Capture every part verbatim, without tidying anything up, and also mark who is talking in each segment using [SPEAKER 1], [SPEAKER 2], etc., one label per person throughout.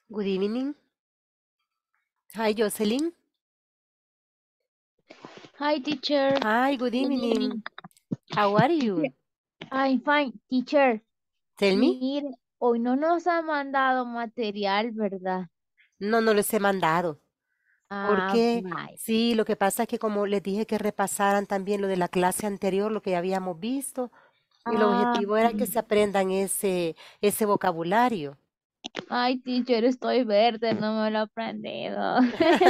[SPEAKER 1] Good evening. Hi, Jocelyn.
[SPEAKER 2] Hi, teacher.
[SPEAKER 1] Hi, good
[SPEAKER 2] Good
[SPEAKER 1] evening.
[SPEAKER 2] evening.
[SPEAKER 1] How are
[SPEAKER 2] Teacher,
[SPEAKER 1] you?
[SPEAKER 2] I'm fine, teacher.
[SPEAKER 1] Tell me.
[SPEAKER 2] Mire, hoy no nos ha mandado material, ¿verdad?
[SPEAKER 1] No, no les he mandado.
[SPEAKER 2] Ah,
[SPEAKER 1] Porque
[SPEAKER 2] bye.
[SPEAKER 1] sí, lo que pasa es que como les dije que repasaran también lo de la clase anterior, lo que ya habíamos visto, y el
[SPEAKER 2] Ah,
[SPEAKER 1] objetivo era que se aprendan ese, ese vocabulario.
[SPEAKER 2] ay, teacher, estoy verde, no me lo he aprendido.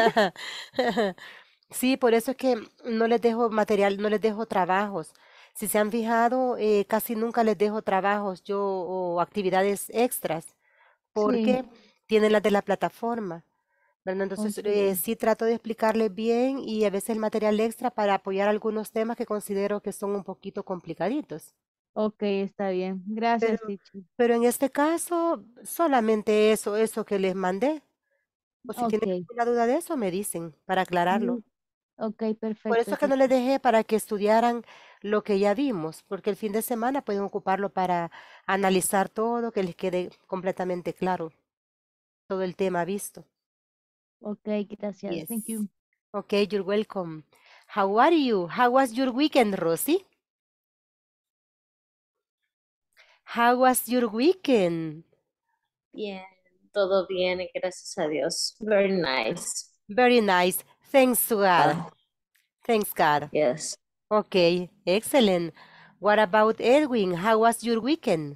[SPEAKER 1] Sí, por eso es que no les dejo material, no les dejo trabajos. Si se han fijado, eh, casi nunca les dejo trabajos yo o actividades extras,
[SPEAKER 2] Sí,
[SPEAKER 1] porque tienen las de la plataforma, ¿verdad? Entonces,
[SPEAKER 2] ok,
[SPEAKER 1] eh, sí trato de explicarles bien y a veces el material extra para apoyar algunos temas que considero que son un poquito complicaditos.
[SPEAKER 2] ok, está bien. Gracias,
[SPEAKER 1] Pero,
[SPEAKER 2] teacher.
[SPEAKER 1] pero en este caso, solamente eso, eso que les mandé. O si
[SPEAKER 2] Ok,
[SPEAKER 1] tienen alguna duda de eso, me dicen para aclararlo.
[SPEAKER 2] mm, ok,
[SPEAKER 1] Por
[SPEAKER 2] perfecto,
[SPEAKER 1] eso es que no les
[SPEAKER 2] teacher.
[SPEAKER 1] dejé para que estudiaran lo que ya vimos, porque el fin de semana pueden ocuparlo para analizar todo, que les quede completamente claro todo el tema visto.
[SPEAKER 2] Ok, gracias.
[SPEAKER 1] Yes.
[SPEAKER 2] Thank you.
[SPEAKER 1] Okay, you're welcome. How are you? How was your weekend, Rosie? How was your weekend?
[SPEAKER 3] Bien, todo bien, gracias a Dios. Very nice.
[SPEAKER 1] Very nice. Thanks to God.
[SPEAKER 3] Uh,
[SPEAKER 1] Thanks God.
[SPEAKER 3] yes.
[SPEAKER 1] Okay, excellent. What about Edwin? How was your weekend?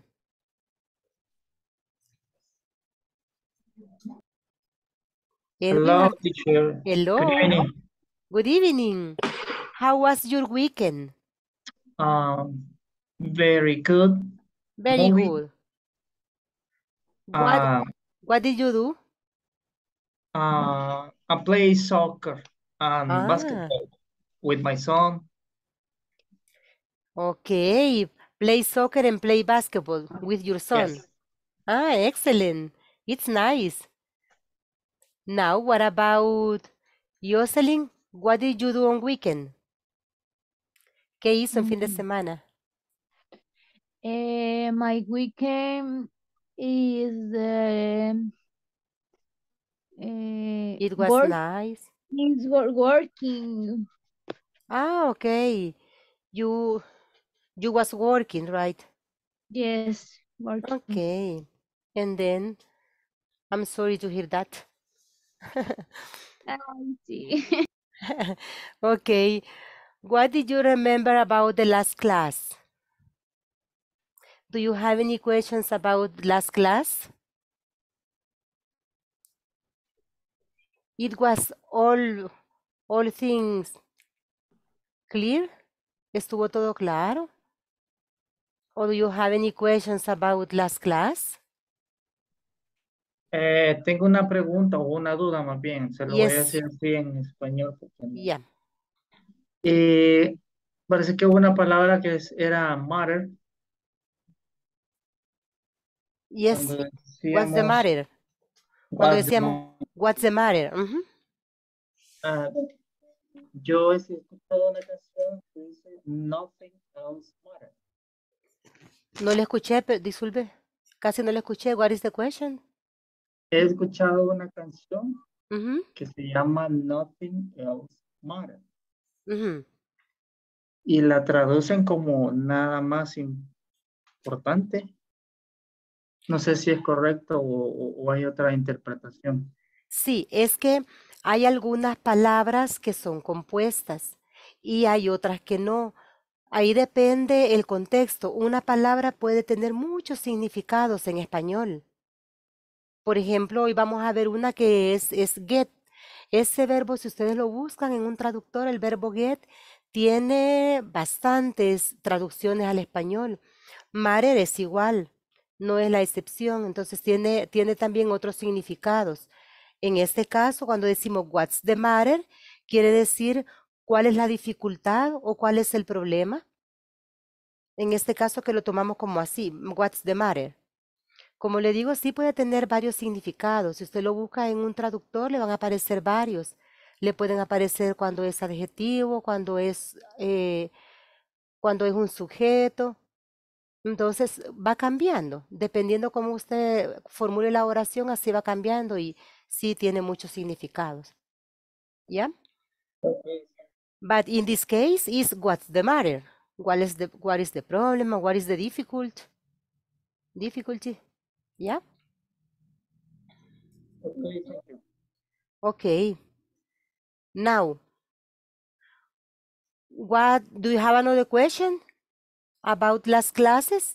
[SPEAKER 1] Edwin,
[SPEAKER 4] Hello,
[SPEAKER 1] are-
[SPEAKER 4] teacher. Good
[SPEAKER 1] hello.
[SPEAKER 4] evening.
[SPEAKER 1] Good evening. How was your weekend?
[SPEAKER 4] Um, Very good
[SPEAKER 1] Very
[SPEAKER 4] movie.
[SPEAKER 1] good. What
[SPEAKER 4] Uh,
[SPEAKER 1] what did you do?
[SPEAKER 4] uh, I play soccer and
[SPEAKER 1] Ah,
[SPEAKER 4] basketball with my son.
[SPEAKER 1] okay. Play soccer and play basketball with your son.
[SPEAKER 4] Yes.
[SPEAKER 1] Ah, excellent. It's nice. Now, what about Jocelyn? What did you do on weekend? ¿Qué hizo en fin de
[SPEAKER 2] Mm,
[SPEAKER 1] semana?
[SPEAKER 2] eh, my weekend is uh, uh,
[SPEAKER 1] It was
[SPEAKER 2] work
[SPEAKER 1] nice.
[SPEAKER 2] is wor- working.
[SPEAKER 1] Ah, okay. You you was working, right?
[SPEAKER 2] Yes, working.
[SPEAKER 1] Okay. And then I'm sorry to hear that.
[SPEAKER 2] I see.
[SPEAKER 1] Okay. What did you remember about the last class? Do you have any questions about last class? It was all all things clear? ¿Estuvo todo claro? Or do you have any questions about last class?
[SPEAKER 4] Eh, tengo una pregunta o una duda más bien. Se lo voy a
[SPEAKER 1] Yes.
[SPEAKER 4] decir así en español. Porque no-
[SPEAKER 1] Yeah.
[SPEAKER 4] Eh, Parece que hubo una palabra que es- era matter
[SPEAKER 1] Yes.
[SPEAKER 4] cuando
[SPEAKER 1] What's the
[SPEAKER 4] decíamos
[SPEAKER 1] matter? Cuando
[SPEAKER 4] what's the
[SPEAKER 1] decíamos, what's the matter? Ujú.
[SPEAKER 4] matter. Yo he escuchado una canción que dice Nothing else matters.
[SPEAKER 1] No le escuché, pero disculpe. Casi no le escuché. What is the question?
[SPEAKER 4] He escuchado una canción
[SPEAKER 1] Ujú,
[SPEAKER 4] que se llama Nothing Else Matters
[SPEAKER 1] ujú.
[SPEAKER 4] y la traducen como nada más importante. No sé si es correcto o, o- o hay otra interpretación.
[SPEAKER 1] Sí, es que hay algunas palabras que son compuestas y hay otras que no. Ahí depende el contexto. Una palabra puede tener muchos significados en español. Por ejemplo, hoy vamos a ver una que es, es get. Ese verbo, si ustedes lo buscan en un traductor, el verbo get tiene bastantes traducciones al español. Matter es igual, no es la excepción, entonces tiene, tiene también otros significados. En este caso, cuando decimos what's the matter, quiere decir cuál es la dificultad o cuál es el problema. En este caso que lo tomamos como así, what's the matter. Como le digo, sí puede tener varios significados. Si usted lo busca en un traductor, le van a aparecer varios. Le pueden aparecer cuando es adjetivo, cuando es, eh, cuando es un sujeto. Entonces va cambiando, dependiendo cómo usted formule la oración, así va cambiando y sí tiene muchos significados. ¿Ya? But in this case is what's the matter? What is the what is the problem? What is the difficult difficulty? Yeah?
[SPEAKER 4] Okay, thank you.
[SPEAKER 1] Okay. Now, what do you have another question about last classes?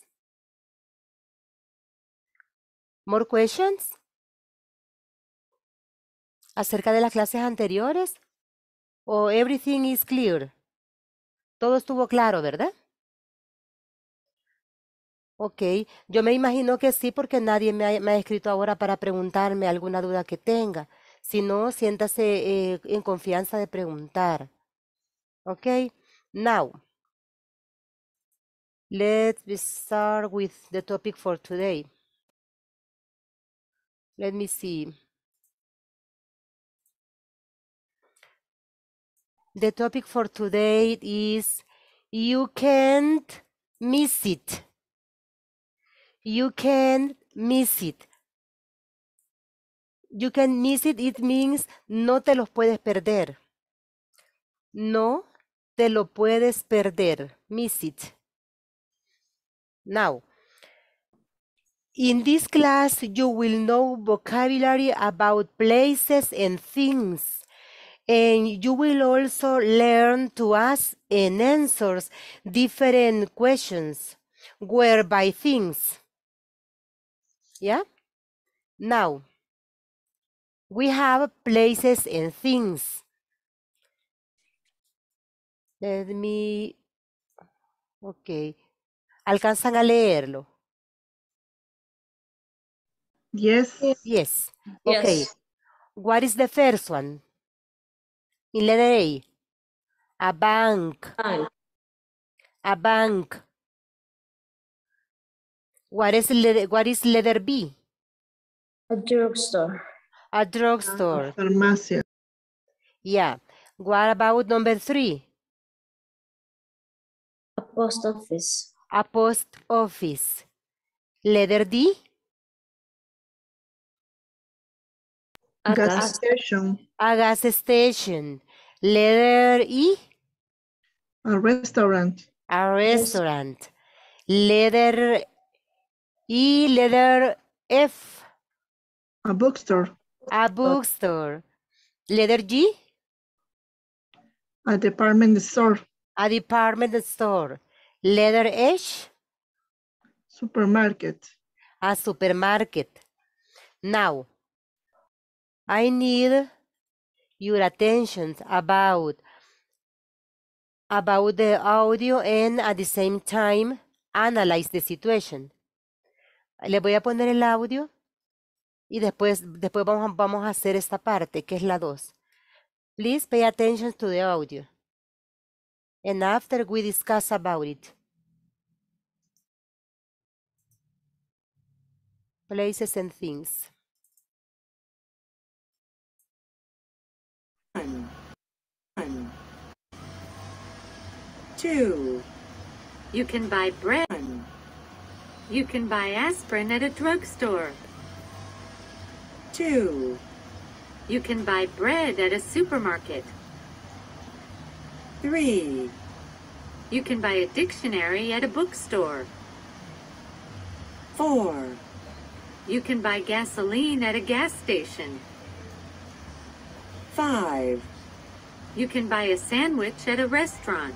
[SPEAKER 1] More questions? Acerca de las clases anteriores? Or everything is clear? Todo estuvo claro, ¿verdad? Ok, yo me imagino que sí, porque nadie me ha, me ha escrito ahora para preguntarme alguna duda que tenga. Si no, siéntase eh, en confianza de preguntar. Ok, now, let's start with the topic for today. Let me see. The topic for today is you can't miss it. You can't miss it. You can miss it, it means no te los puedes perder. No te lo puedes perder. Miss it. Now, in this class, you will know vocabulary about places and things. And you will also learn to ask and answer different questions, whereby things. Yeah? Now, we have places and things. Let me... Ok. ¿Alcanzan a leerlo?
[SPEAKER 5] Yes.
[SPEAKER 1] Yes. Okay.
[SPEAKER 3] Yes.
[SPEAKER 1] What is the first one? In letter A. A bank.
[SPEAKER 3] Bank.
[SPEAKER 1] A bank. What is letter, what is letter B?
[SPEAKER 3] A drugstore.
[SPEAKER 1] A drugstore.
[SPEAKER 5] Farmacia.
[SPEAKER 1] Yeah. What about number three?
[SPEAKER 3] A post office.
[SPEAKER 1] A post office. Letter D?
[SPEAKER 3] A
[SPEAKER 5] Gas
[SPEAKER 3] gas.
[SPEAKER 5] station.
[SPEAKER 1] A gas station. Letter E?
[SPEAKER 5] A restaurant.
[SPEAKER 1] A restaurant. Letter E, letter F?
[SPEAKER 5] A bookstore.
[SPEAKER 1] A bookstore. Letter G?
[SPEAKER 5] A department store.
[SPEAKER 1] A department store. Letter H?
[SPEAKER 5] Supermarket.
[SPEAKER 1] A supermarket. Now, I need your attention about, about the audio and at the same time analyze the situation. Le voy a poner el audio y después, después vamos, a- vamos a hacer esta parte que es la dos. Please pay attention to the audio. And after we discuss about it. Places and things.
[SPEAKER 6] One. One. Two. You can buy bread. One. You can buy aspirin at a drugstore. Two. You can buy bread at a supermarket. Three. You can buy a dictionary at a bookstore. Four. You can buy gasoline at a gas station. Five. You can buy a sandwich at a restaurant.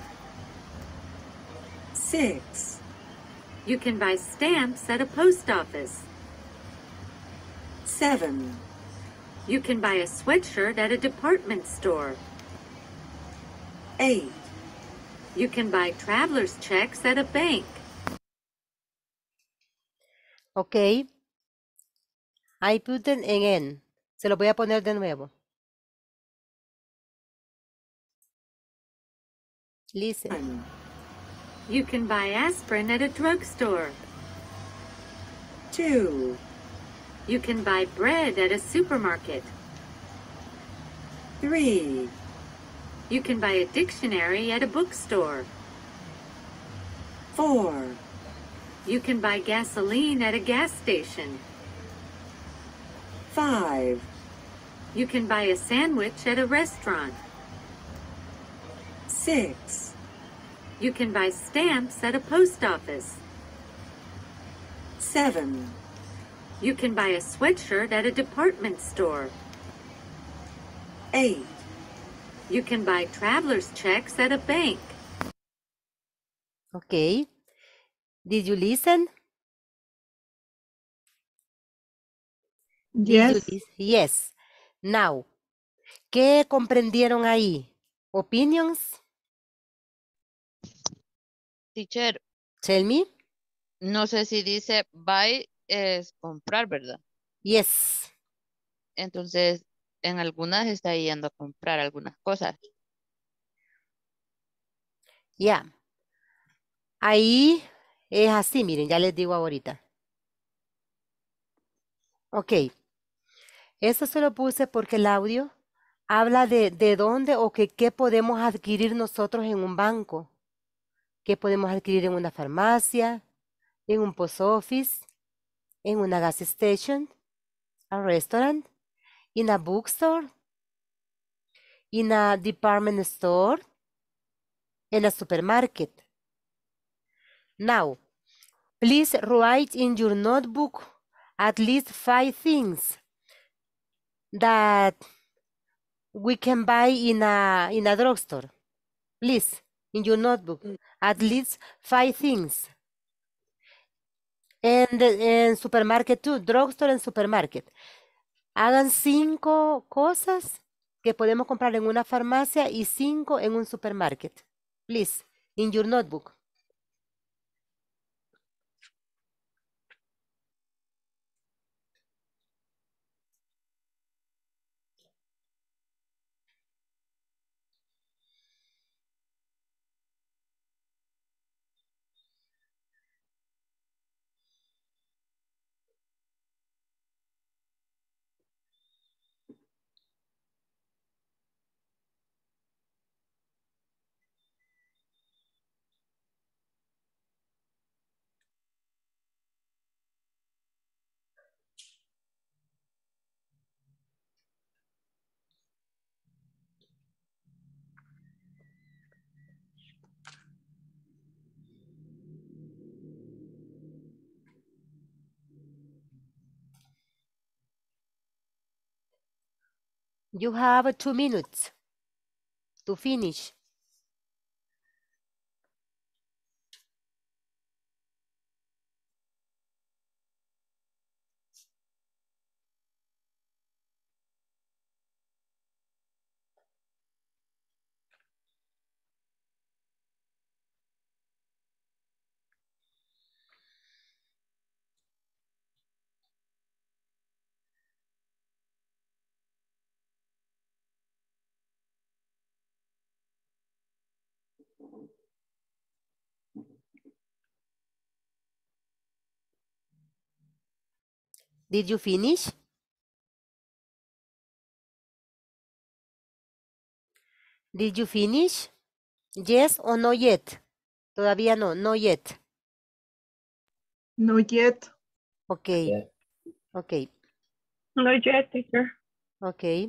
[SPEAKER 6] Six. You can buy stamps at a post office. Seven. You can buy a sweatshirt at a department store. Eight. You can buy traveler's checks at a bank.
[SPEAKER 1] Ok. I put an N. Se lo voy a poner de nuevo. Listen.
[SPEAKER 6] One. You can buy aspirin at a drugstore. Two. You can buy bread at a supermarket. Three. You can buy a dictionary at a bookstore. Four. You can buy gasoline at a gas station.
[SPEAKER 7] Five.
[SPEAKER 6] You can buy a sandwich at a restaurant.
[SPEAKER 7] Six.
[SPEAKER 6] You can buy stamps at a post office.
[SPEAKER 7] Seven.
[SPEAKER 6] You can buy a sweatshirt at a department store.
[SPEAKER 7] Eight.
[SPEAKER 6] You can buy traveler's checks at a bank.
[SPEAKER 1] Okay. Did you listen? Did you
[SPEAKER 5] Yes.
[SPEAKER 1] lis- Yes. Now, ¿qué comprendieron ahí? Opinions?
[SPEAKER 2] Teacher,
[SPEAKER 1] Tell me.
[SPEAKER 2] no sé si dice buy es comprar, ¿verdad?
[SPEAKER 1] Yes.
[SPEAKER 2] Entonces, en algunas está yendo a comprar algunas cosas.
[SPEAKER 1] Yeah. Ahí es así, miren, ya les digo ahorita. Ok. Eso se lo puse porque el audio habla de, de dónde o que qué podemos adquirir nosotros en un banco. ¿Qué podemos adquirir en una farmacia, en un post office, en una gas station, a restaurant, in a bookstore, in a department store, in a supermarket? Now, please write in your notebook at least five things that we can buy in a in a drugstore. Please, in your notebook, at least five things. And en supermarket too, drugstore and supermarket. Hagan cinco cosas que podemos comprar en una farmacia y cinco en un supermarket. Please, in your notebook. You have two minutes to finish. Did you finish? Did you finish? Yes or no yet? Todavía no, no yet.
[SPEAKER 5] Not yet.
[SPEAKER 1] Okay.
[SPEAKER 8] Yeah.
[SPEAKER 1] Okay.
[SPEAKER 9] Not yet, teacher.
[SPEAKER 1] Okay.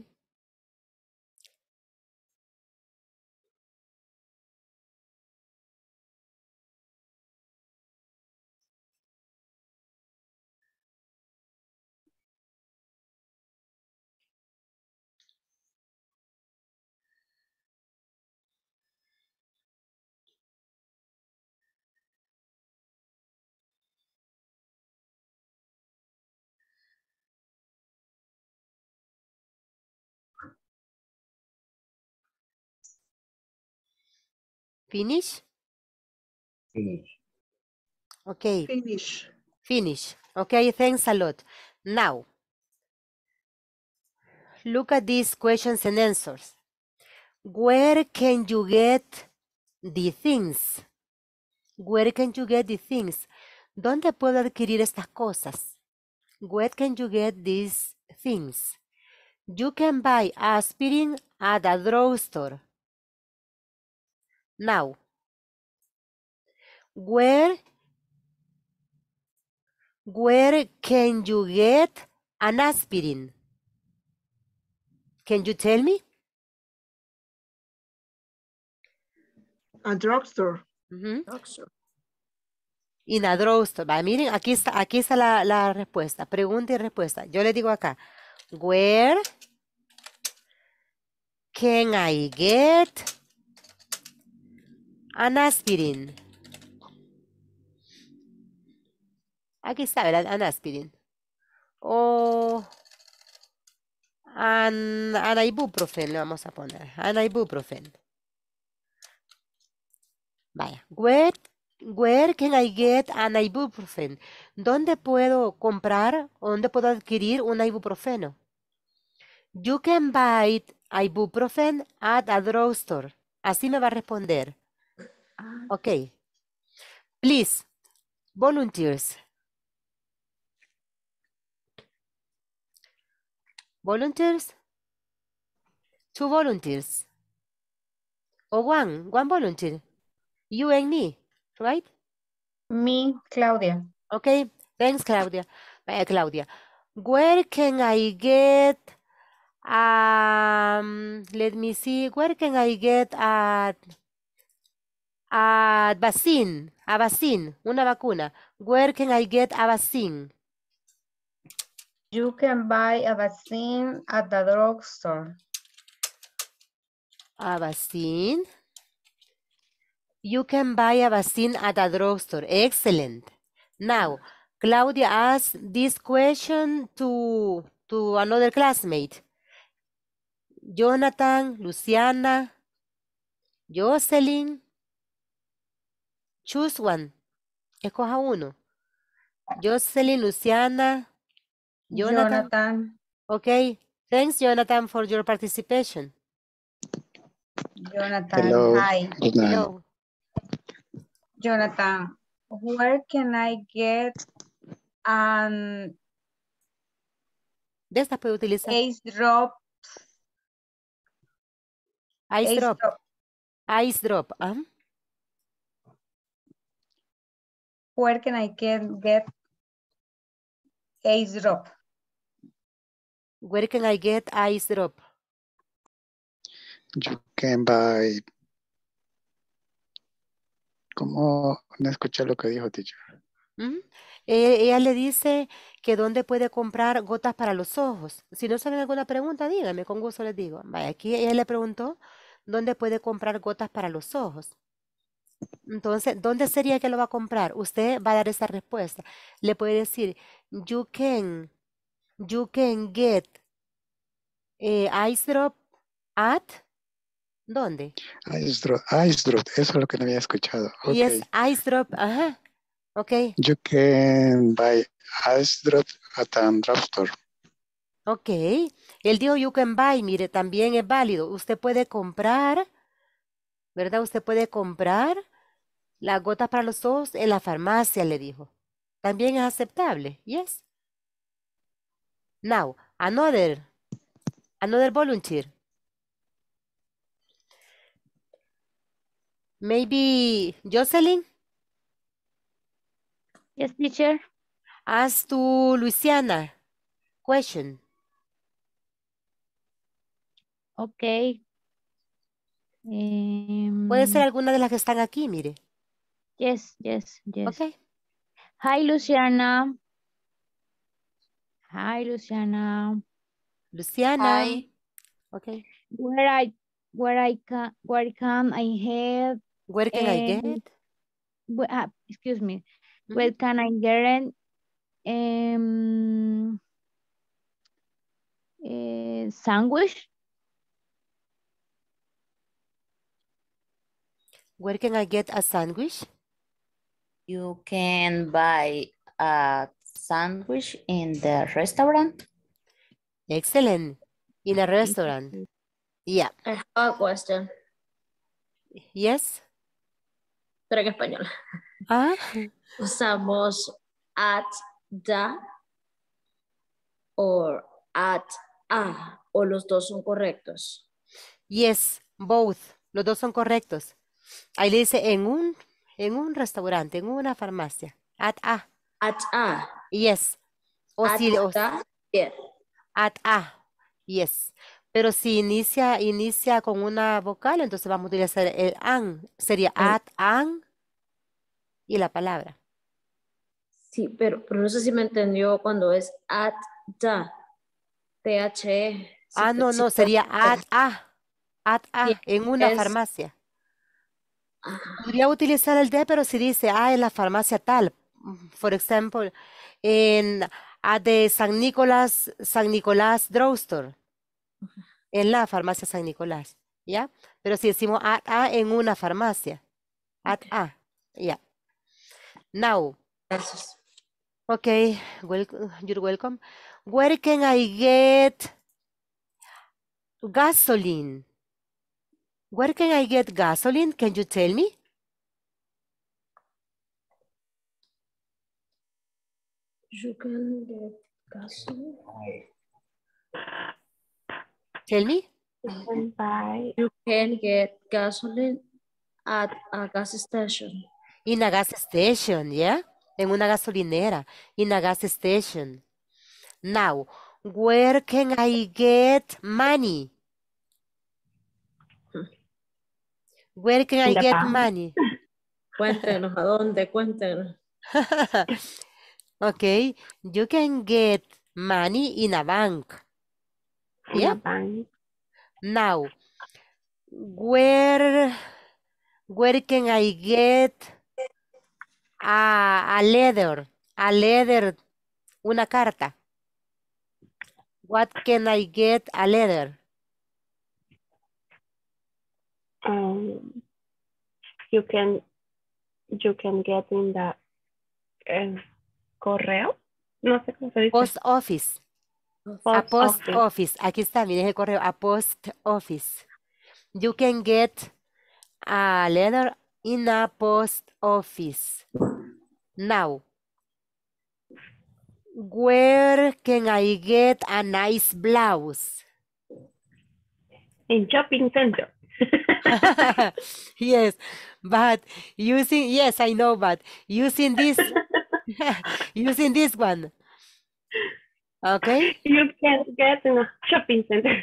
[SPEAKER 1] Finish?
[SPEAKER 8] Finish.
[SPEAKER 1] Okay.
[SPEAKER 5] Finish.
[SPEAKER 1] Finish. Okay, thanks a lot. Now, look at these questions and answers. Where can you get the things? Where can you get the things? ¿Dónde puedo adquirir estas cosas? Where can you get these things? You can buy aspirin at a drugstore. Now, where Where can you get an aspirin? Can you tell me?
[SPEAKER 5] A drugstore.
[SPEAKER 1] Ujú. In a drugstore. Va, miren, aquí está, aquí está la, la respuesta. Pregunta y respuesta. Yo le digo acá. Where can I get an aspirin? Aquí está, ¿verdad? An aspirin. O an, an ibuprofen le vamos a poner. An ibuprofen. Vaya. Where, where can I get an ibuprofen? ¿Dónde puedo comprar o dónde puedo adquirir un ibuprofeno? You can buy ibuprofen at a drugstore. Así me va a responder. Ok. Please, volunteers. Volunteers? Two volunteers. Or one, one volunteer. You and me, right?
[SPEAKER 3] Me, Claudia.
[SPEAKER 1] Okay, thanks, Claudia. Vaya, Claudia. Where can I get, um, let me see, where can I get a, a vaccine, a vaccine, una vacuna? Where can I get a vaccine?
[SPEAKER 8] You can buy a vaccine at the drugstore.
[SPEAKER 1] A vaccine? You can buy a vaccine at a drugstore. Excellent. Now, Claudia asked this question to, to another classmate. Jonathan, Luciana, Jocelyn. Choose one. Escoja uno. Jocelyn, Luciana, Jonathan.
[SPEAKER 8] Jonathan.
[SPEAKER 1] Okay. Thanks, Jonathan, for your participation.
[SPEAKER 8] Jonathan.
[SPEAKER 7] Hello.
[SPEAKER 8] Hi.
[SPEAKER 7] Good night.
[SPEAKER 1] Hello.
[SPEAKER 8] Jonathan, where can I get an
[SPEAKER 1] De estas puede utilizar.
[SPEAKER 8] ace drop?
[SPEAKER 1] Ice
[SPEAKER 8] Ace
[SPEAKER 1] drop.
[SPEAKER 8] drop.
[SPEAKER 1] Ice drop. ah.
[SPEAKER 8] Where can I can get ace drop?
[SPEAKER 1] Where can I get ice drop?
[SPEAKER 7] You can buy. ¿Cómo? No escuché lo que dijo, teacher.
[SPEAKER 1] Ujú. Eh, ella le dice que dónde puede comprar gotas para los ojos. Si no saben alguna pregunta, díganme, con gusto les digo. Vaya, aquí ella le preguntó dónde puede comprar gotas para los ojos. Entonces, ¿dónde sería que lo va a comprar? Usted va a dar esa respuesta. Le puede decir, you can, you can get eh, ice drop at, ¿dónde?
[SPEAKER 7] Ice drop, ice drop, eso es lo que no había escuchado.
[SPEAKER 1] Y es
[SPEAKER 7] Ok.
[SPEAKER 1] ice drop, ajá, ok,
[SPEAKER 7] You can buy ice drop at a drugstore.
[SPEAKER 1] ok. Él dijo you can buy, mire, también es válido. Usted puede comprar, ¿verdad? Usted puede comprar las gotas para los ojos en la farmacia, le dijo. También es aceptable, yes. Now, another, another volunteer. Maybe Jocelyn,
[SPEAKER 10] Yes, teacher.
[SPEAKER 1] ask to Luciana question.
[SPEAKER 10] Okay.
[SPEAKER 1] Puede ser
[SPEAKER 10] Um,
[SPEAKER 1] alguna de las que están aquí, mire.
[SPEAKER 10] yes, yes, yes.
[SPEAKER 1] Ok.
[SPEAKER 10] Hi, Luciana. Hi, Luciana.
[SPEAKER 1] Luciana.
[SPEAKER 3] Hi.
[SPEAKER 1] Ok.
[SPEAKER 10] Where I, where I can, where can I have,
[SPEAKER 1] Where can I
[SPEAKER 10] eh,
[SPEAKER 1] get?
[SPEAKER 10] wh- ah, excuse me,
[SPEAKER 1] Mhm.
[SPEAKER 10] where can I get an um, eh, sandwich?
[SPEAKER 1] Where can I get a sandwich?
[SPEAKER 11] You can buy a sandwich in the restaurant.
[SPEAKER 1] Excellent. In a restaurant. Yeah.
[SPEAKER 3] I have a question,
[SPEAKER 1] Yes.
[SPEAKER 3] pero en español.
[SPEAKER 1] Ah.
[SPEAKER 3] Usamos at the or at a, o los dos son correctos.
[SPEAKER 1] Yes. Both. Los dos son correctos. Ahí le dice en un, en un restaurante, en una farmacia. At a.
[SPEAKER 3] At a.
[SPEAKER 1] Yes. O
[SPEAKER 3] At
[SPEAKER 1] si, o-
[SPEAKER 3] the, yeah.
[SPEAKER 1] at a. Yes. Pero si inicia, inicia con una vocal, entonces vamos a utilizar el an. Sería
[SPEAKER 3] El-
[SPEAKER 1] at, an y la palabra.
[SPEAKER 3] Sí, pero, pero no sé si me entendió cuando es at the. T H E. Sí,
[SPEAKER 1] Ah, no,
[SPEAKER 3] sí,
[SPEAKER 1] no, sería at a. At a,
[SPEAKER 3] sí,
[SPEAKER 1] en una
[SPEAKER 3] es-
[SPEAKER 1] farmacia.
[SPEAKER 3] ah,
[SPEAKER 1] Podría utilizar el de, pero si dice, ah, en la farmacia tal. Mm, For example, en at the San Nicolás, San Nicolás Drugstore. En la farmacia San Nicolás. ¿Ya? Pero si decimos at a en una farmacia. At a. Ya. Now.
[SPEAKER 3] Gracias.
[SPEAKER 1] Okay, welcome, you're welcome. Where can I get gasoline? Where can I get gasoline? Can you tell me?
[SPEAKER 3] You can get gasoline.
[SPEAKER 1] Tell me.
[SPEAKER 9] You can buy
[SPEAKER 3] You can get gasoline at a gas station.
[SPEAKER 1] In a gas station, yeah? En una gasolinera. In a gas station. Now, where can I get money? Where can I
[SPEAKER 9] in the
[SPEAKER 1] get
[SPEAKER 9] bank.
[SPEAKER 1] money?
[SPEAKER 3] Cuéntenos a dónde, cuéntenos.
[SPEAKER 1] Okay, you can get money in a bank.
[SPEAKER 9] In
[SPEAKER 1] Yeah?
[SPEAKER 9] a bank.
[SPEAKER 1] Now, where where can I get a, a letter? A letter, una carta. What can I get a letter?
[SPEAKER 9] Um, you can you can get in the eh, correo. No sé cómo se dice.
[SPEAKER 1] Post office. A
[SPEAKER 9] Post
[SPEAKER 1] post
[SPEAKER 9] office.
[SPEAKER 1] office. Aquí está, miren el correo. A post office. You can get a letter in a post office. Now, where can I get a nice blouse?
[SPEAKER 9] In shopping center.
[SPEAKER 1] Yes, but using, yes, I know, but using this, using this one. Okay?
[SPEAKER 9] You can get in a shopping center.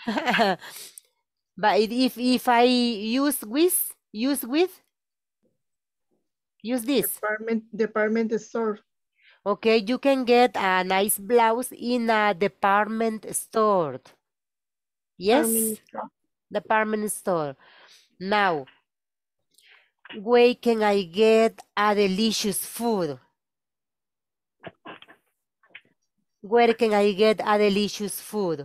[SPEAKER 1] But if, if I use with, use with, use this.
[SPEAKER 5] Department, department store.
[SPEAKER 1] Okay, you can get a nice blouse in a department store. Yes,
[SPEAKER 9] Department store.
[SPEAKER 1] department store. Now, where can I get a delicious food? Where can I get a delicious food?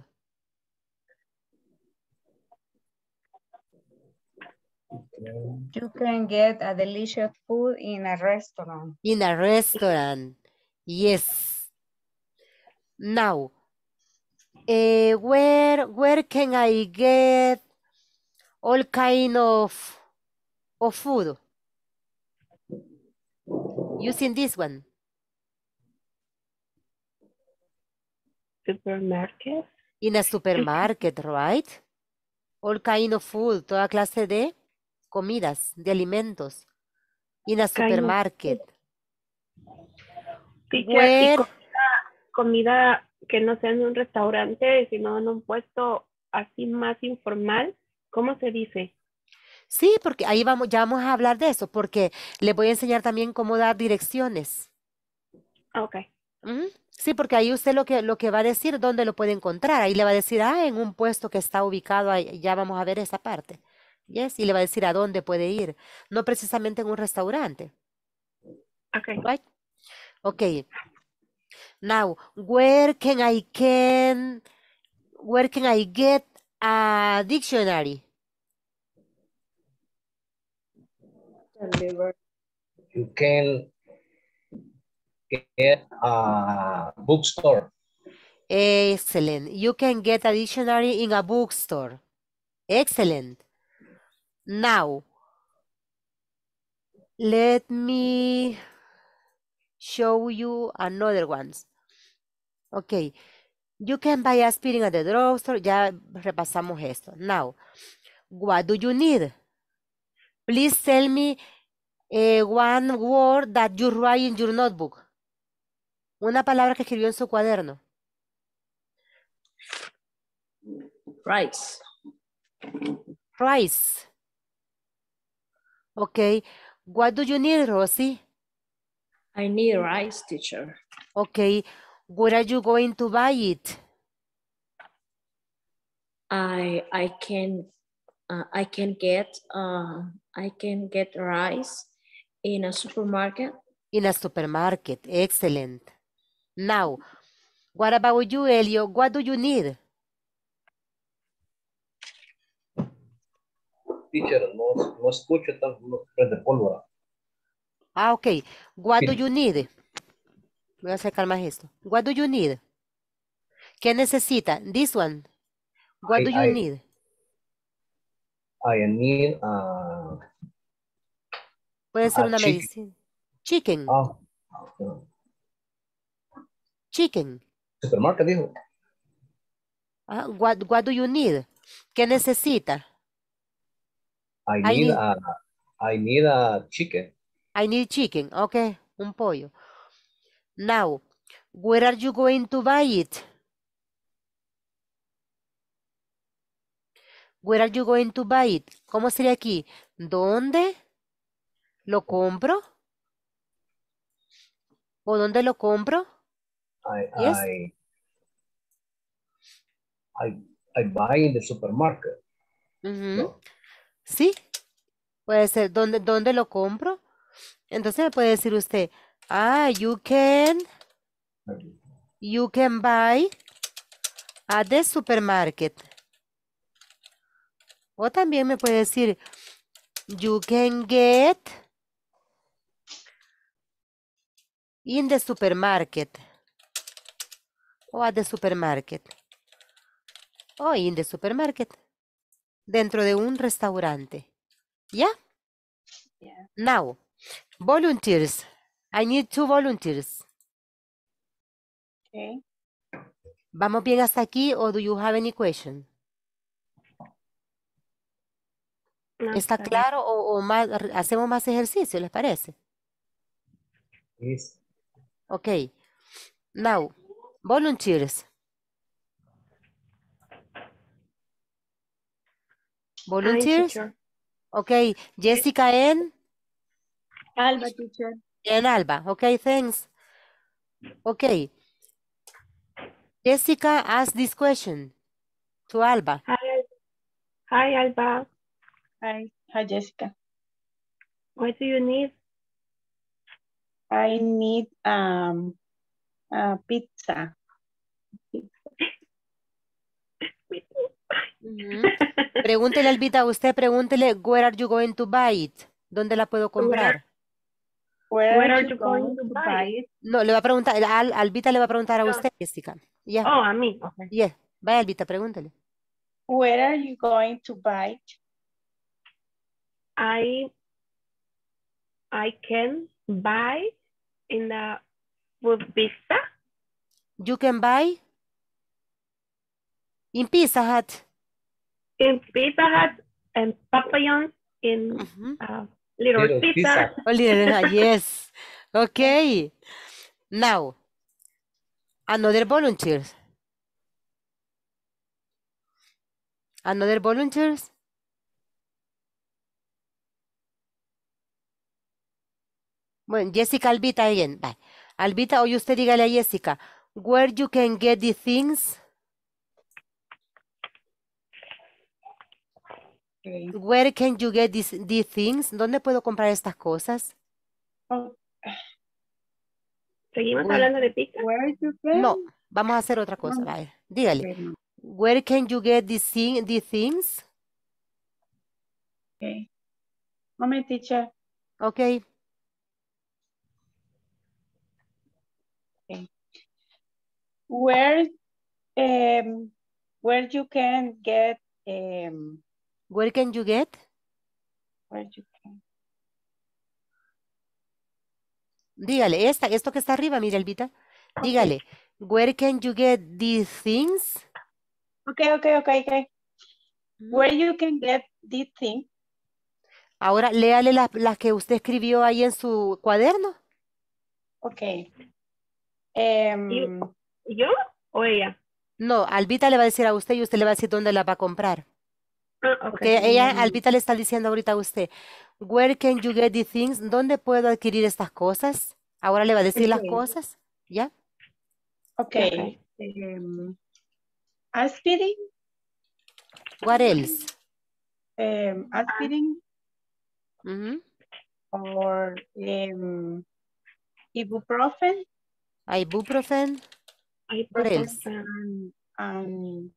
[SPEAKER 8] You can get a delicious food in a restaurant.
[SPEAKER 1] In a restaurant. Yes. Now, eh, where where can I get all kind of of food? Using this one.
[SPEAKER 9] Supermarket.
[SPEAKER 1] In a supermarket, right? All kind of food, toda clase de comidas, de alimentos. In a
[SPEAKER 9] Kind of
[SPEAKER 1] supermarket.
[SPEAKER 9] Teacher, y
[SPEAKER 1] Where,
[SPEAKER 9] comida, comida que no sea en un restaurante, sino en un puesto así más informal, ¿cómo se dice?
[SPEAKER 1] sí, porque ahí vamos, ya vamos a hablar de eso, porque les voy a enseñar también cómo dar direcciones.
[SPEAKER 9] Ok.
[SPEAKER 1] Ujú. Sí, porque ahí usted lo que, lo que va a decir, dónde lo puede encontrar. Ahí le va a decir, ah, en un puesto que está ubicado ahí, ya vamos a ver esa parte. Yes, y le va a decir a dónde puede ir. No precisamente en un restaurante.
[SPEAKER 9] Ok.
[SPEAKER 1] Right? Okay. Now, where can I can where can I get a dictionary?
[SPEAKER 12] You can get a bookstore.
[SPEAKER 1] Excellent. You can get a dictionary in a bookstore. Excellent. Now, let me show you another ones. Okay. You can buy aspirin at the drugstore. Ya repasamos esto. Now, what do you need? Please tell me uh, one word that you write in your notebook. Una palabra que escribió en su cuaderno.
[SPEAKER 3] Rice.
[SPEAKER 1] Rice. Okay. What do you need, Rosie?
[SPEAKER 3] I need rice, teacher.
[SPEAKER 1] Okay. Where are you going to buy it?
[SPEAKER 3] I I can uh, I can get uh, I can get rice in a supermarket.
[SPEAKER 1] In a supermarket. Excellent. Now, what about you, Elio? What do you need?
[SPEAKER 12] Teacher, no, no escucho tanto los de pólvora.
[SPEAKER 1] Ah, ok. What do
[SPEAKER 12] Sí.
[SPEAKER 1] you need? Voy a acercar más esto. What do you need? ¿Qué necesita? This one. What
[SPEAKER 12] I-
[SPEAKER 1] do you
[SPEAKER 12] I-
[SPEAKER 1] need?
[SPEAKER 12] I need uh,
[SPEAKER 1] Puede ser
[SPEAKER 12] a
[SPEAKER 1] una
[SPEAKER 12] chicken.
[SPEAKER 1] medicina. Chicken.
[SPEAKER 12] Ah, ah,
[SPEAKER 1] Chicken.
[SPEAKER 12] supermarket dijo.
[SPEAKER 1] Ah, what, what do you need? ¿Qué necesita?
[SPEAKER 12] I
[SPEAKER 1] I
[SPEAKER 12] need
[SPEAKER 1] need-
[SPEAKER 12] a I need a chicken.
[SPEAKER 1] I need chicken. Ok, un pollo. Now, where are you going to buy it? Where are you going to buy it? ¿Cómo sería aquí? ¿Dónde lo compro? ¿O dónde lo compro?
[SPEAKER 12] I
[SPEAKER 1] Yes.
[SPEAKER 12] I I I buy in the supermarket.
[SPEAKER 1] Ujú.
[SPEAKER 12] No.
[SPEAKER 1] Sí, puede ser. ¿Dónde, dónde lo compro? Entonces me puede decir usted, ah, you can, you can buy at the supermarket. O también me puede decir, you can get in the supermarket. O at the supermarket. O in the supermarket. Dentro de un restaurante. ¿Ya?
[SPEAKER 8] Yeah.
[SPEAKER 1] Now, volunteers. I need two volunteers.
[SPEAKER 8] Okay.
[SPEAKER 1] ¿Vamos bien hasta aquí o do you have any question?
[SPEAKER 9] No,
[SPEAKER 1] ¿Está
[SPEAKER 9] está bien.
[SPEAKER 1] claro o, o más, hacemos más ejercicio, les parece?
[SPEAKER 12] Yes.
[SPEAKER 1] Okay. Now, volunteers.
[SPEAKER 9] Ay,
[SPEAKER 1] Volunteers.
[SPEAKER 9] teacher.
[SPEAKER 1] Okay. Jessica and,
[SPEAKER 8] Alba, teacher.
[SPEAKER 1] and Alba. Okay, thanks. Okay. Jessica asked this question to Alba.
[SPEAKER 9] Hi, hi, Alba.
[SPEAKER 8] Hi. Hi, Jessica.
[SPEAKER 9] What do you need?
[SPEAKER 8] I need um a pizza.
[SPEAKER 1] Ujú. Pregúntele, Albita, usted pregúntele, where are you going to buy it? ¿Dónde la puedo comprar?
[SPEAKER 8] Where,
[SPEAKER 9] Where
[SPEAKER 8] are,
[SPEAKER 9] are
[SPEAKER 8] you
[SPEAKER 9] you
[SPEAKER 8] going,
[SPEAKER 9] going
[SPEAKER 8] to
[SPEAKER 9] to
[SPEAKER 8] buy
[SPEAKER 9] buy
[SPEAKER 8] it?
[SPEAKER 1] No, le va a preguntar, Al- Albita le va a preguntar a
[SPEAKER 9] No.
[SPEAKER 1] usted, Jessica. Ya,
[SPEAKER 9] Oh, a mí. Okay.
[SPEAKER 1] yeah. Vaya, Albita, pregúntele.
[SPEAKER 8] Where are you going to buy it?
[SPEAKER 9] I I can buy in the food pizza.
[SPEAKER 1] You can buy in Pizza Hut.
[SPEAKER 9] In Pizza Hut and Papa John's in
[SPEAKER 1] Ujú.
[SPEAKER 9] uh, Little,
[SPEAKER 12] Little
[SPEAKER 9] Pizza.
[SPEAKER 12] Pizza.
[SPEAKER 1] Oh, little, uh, yes. Okay. Now, another volunteers. Another volunteers. Bueno, Jessica, Albita again. Bye. Albita, hoy usted dígale a Jessica, where you can get the things,
[SPEAKER 8] Okay.
[SPEAKER 1] where can you get these, these things, ¿dónde puedo comprar estas cosas?
[SPEAKER 8] Oh,
[SPEAKER 9] Seguimos
[SPEAKER 1] Where-
[SPEAKER 9] hablando de pizza.
[SPEAKER 8] where you can?
[SPEAKER 1] No, vamos a hacer otra cosa.
[SPEAKER 8] No.
[SPEAKER 1] Vaya, dígale,
[SPEAKER 8] Okay, no.
[SPEAKER 1] where can you get these, thing- these things?
[SPEAKER 8] Okay. Moment, teacher.
[SPEAKER 1] Okay.
[SPEAKER 8] Where um where you can get um
[SPEAKER 1] Where can you get?
[SPEAKER 8] where you can
[SPEAKER 1] Dígale, esta, esto que está arriba, mire, Albita. Dígale, where can you get these things?
[SPEAKER 8] Okay, okay, okay, okay. Where you can get this thing?
[SPEAKER 1] Ahora léale las, las que usted escribió ahí en su cuaderno.
[SPEAKER 8] Okay. em,
[SPEAKER 9] ¿Yo o ella?
[SPEAKER 1] No, Albita le va a decir a usted y usted le va a decir dónde la va a comprar.
[SPEAKER 9] Ah,
[SPEAKER 1] Porque
[SPEAKER 9] okay.
[SPEAKER 1] ella, Albita le está diciendo ahorita a usted, where can you get these things? ¿Dónde puedo adquirir estas cosas? Ahora le va a decir las
[SPEAKER 8] Okay.
[SPEAKER 1] cosas, ¿ya?
[SPEAKER 8] Okay. Um, aspirin,
[SPEAKER 1] What else?
[SPEAKER 8] um, aspirin,
[SPEAKER 1] Ujú.
[SPEAKER 8] or um, ibuprofen.
[SPEAKER 1] Ibuprofen. What else?
[SPEAKER 8] And, and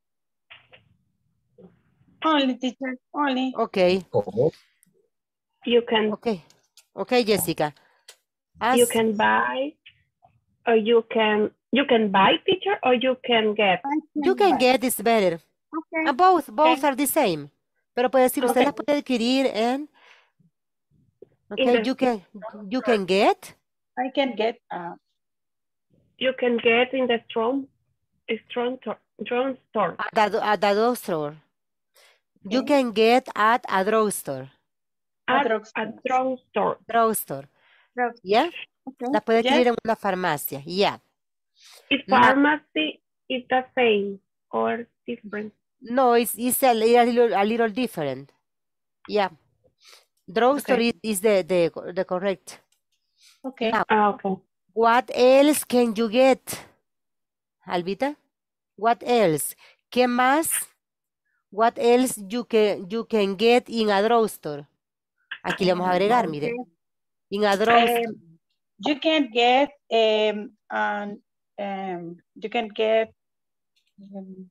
[SPEAKER 8] only, teacher, only.
[SPEAKER 1] Okay.
[SPEAKER 12] ¿Cómo?
[SPEAKER 9] You can,
[SPEAKER 1] Okay. Okay, Jessica.
[SPEAKER 9] you
[SPEAKER 1] As-
[SPEAKER 9] can buy, or you can, you can buy, teacher, or you can get.
[SPEAKER 1] You can get is better.
[SPEAKER 8] Okay.
[SPEAKER 1] Uh, both, both are the same. Pero puede decir, usted
[SPEAKER 9] Okay.
[SPEAKER 1] las puede adquirir en.
[SPEAKER 9] In
[SPEAKER 1] Okay,
[SPEAKER 9] the-
[SPEAKER 1] you can, you can get.
[SPEAKER 8] I can get, uh,
[SPEAKER 9] You can get in the strong, strong, strong store.
[SPEAKER 1] At the, at the drugstore. You
[SPEAKER 8] Okay.
[SPEAKER 1] can get at a drugstore.
[SPEAKER 9] At
[SPEAKER 8] drugstore.
[SPEAKER 9] a strong store.
[SPEAKER 1] Drugstore.
[SPEAKER 8] Drug-
[SPEAKER 1] ¿Ya?
[SPEAKER 8] okay.
[SPEAKER 1] La puede
[SPEAKER 8] Yes.
[SPEAKER 1] adquirir en una farmacia. Ya.
[SPEAKER 9] Is
[SPEAKER 1] No.
[SPEAKER 9] pharmacy is the same or different?
[SPEAKER 1] No, it's, it's a, li- a little, a little different. Yeah. Drugstore
[SPEAKER 9] Okay.
[SPEAKER 1] is, is the, the, the correct.
[SPEAKER 8] Okay.
[SPEAKER 1] Now,
[SPEAKER 9] Ah, okay.
[SPEAKER 1] what else can you get? Albita? What else? ¿Qué más? What else you can, you can get in a drugstore? Aquí le vamos a agregar, mire. In a drugstore.
[SPEAKER 8] Um, you can get, um, um, um, you can get, um,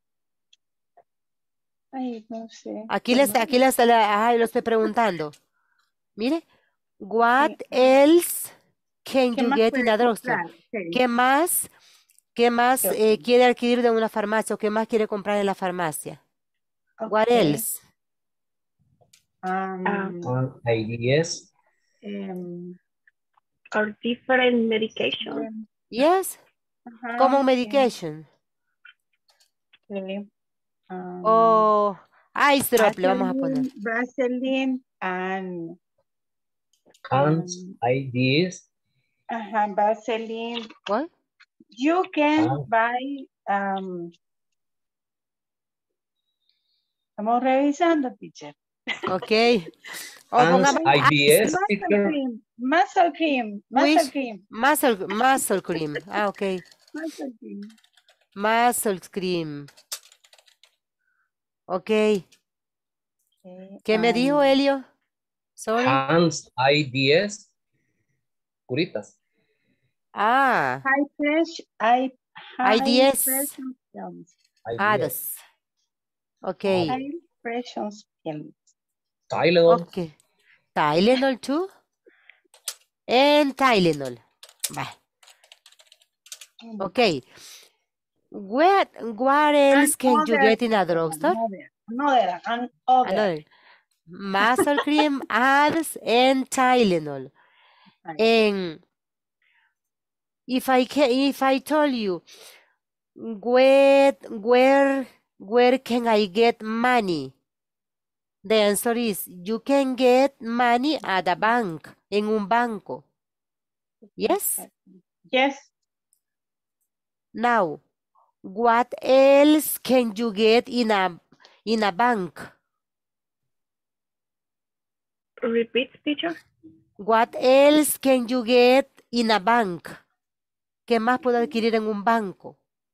[SPEAKER 8] ay, no sé.
[SPEAKER 1] Aquí les, aquí les, la- ajá, lo estoy preguntando. Mire, what else can
[SPEAKER 8] ¿Qué
[SPEAKER 1] you
[SPEAKER 8] más
[SPEAKER 1] get in
[SPEAKER 8] puede
[SPEAKER 1] a drugstore?
[SPEAKER 8] comprar? Sí.
[SPEAKER 1] ¿Qué más, qué más
[SPEAKER 8] Ok.
[SPEAKER 1] eh, quiere adquirir de una farmacia o qué más quiere comprar en la farmacia? What
[SPEAKER 8] Okay.
[SPEAKER 1] else?
[SPEAKER 8] Um,
[SPEAKER 12] Um, ideas.
[SPEAKER 8] um,
[SPEAKER 9] Or different medication.
[SPEAKER 1] Yes,
[SPEAKER 8] ajá,
[SPEAKER 1] common
[SPEAKER 8] sí,
[SPEAKER 1] medication.
[SPEAKER 8] sí. Um,
[SPEAKER 1] O ice drop le vamos a poner.
[SPEAKER 8] Vaseline, Vaseline and
[SPEAKER 12] And
[SPEAKER 8] um,
[SPEAKER 12] ideas.
[SPEAKER 8] ajá, Vaseline.
[SPEAKER 1] What?
[SPEAKER 8] You can
[SPEAKER 12] Ah.
[SPEAKER 8] buy, um, estamos revisando, teacher.
[SPEAKER 1] Ok. O
[SPEAKER 12] And
[SPEAKER 1] pongamos
[SPEAKER 12] ideas,
[SPEAKER 8] Muscle
[SPEAKER 12] teacher.
[SPEAKER 8] cream, muscle cream, muscle
[SPEAKER 1] Which?
[SPEAKER 8] cream,
[SPEAKER 1] muscle, muscle cream. Ah, ok.
[SPEAKER 8] muscle cream.
[SPEAKER 1] Muscle cream. Ok.
[SPEAKER 8] Okay,
[SPEAKER 1] ¿Qué me dijo,
[SPEAKER 8] um,
[SPEAKER 1] Elio? Sorry.
[SPEAKER 12] Hands, ideas. Curitas.
[SPEAKER 1] Ah,
[SPEAKER 8] high pressure, high, high
[SPEAKER 1] ideas.
[SPEAKER 8] pressure films.
[SPEAKER 1] Others. Ok.
[SPEAKER 8] High pressure films.
[SPEAKER 12] Tylenol.
[SPEAKER 1] Ok. Tylenol too. And Tylenol. Bye. Ok. What, what else can you get in a drugstore?
[SPEAKER 8] Another, another, and other.
[SPEAKER 1] Another. Muscle cream, ads, and Tylenol. And if I can, if I told you, where, where, where can I get money? The answer is, you can get money at a bank, en un banco. Yes?
[SPEAKER 8] Yes.
[SPEAKER 1] Now, what else can you get in a, in a bank?
[SPEAKER 9] Repeat, teacher.
[SPEAKER 1] What else can you get in a bank? ¿Qué más puedo adquirir en un banco?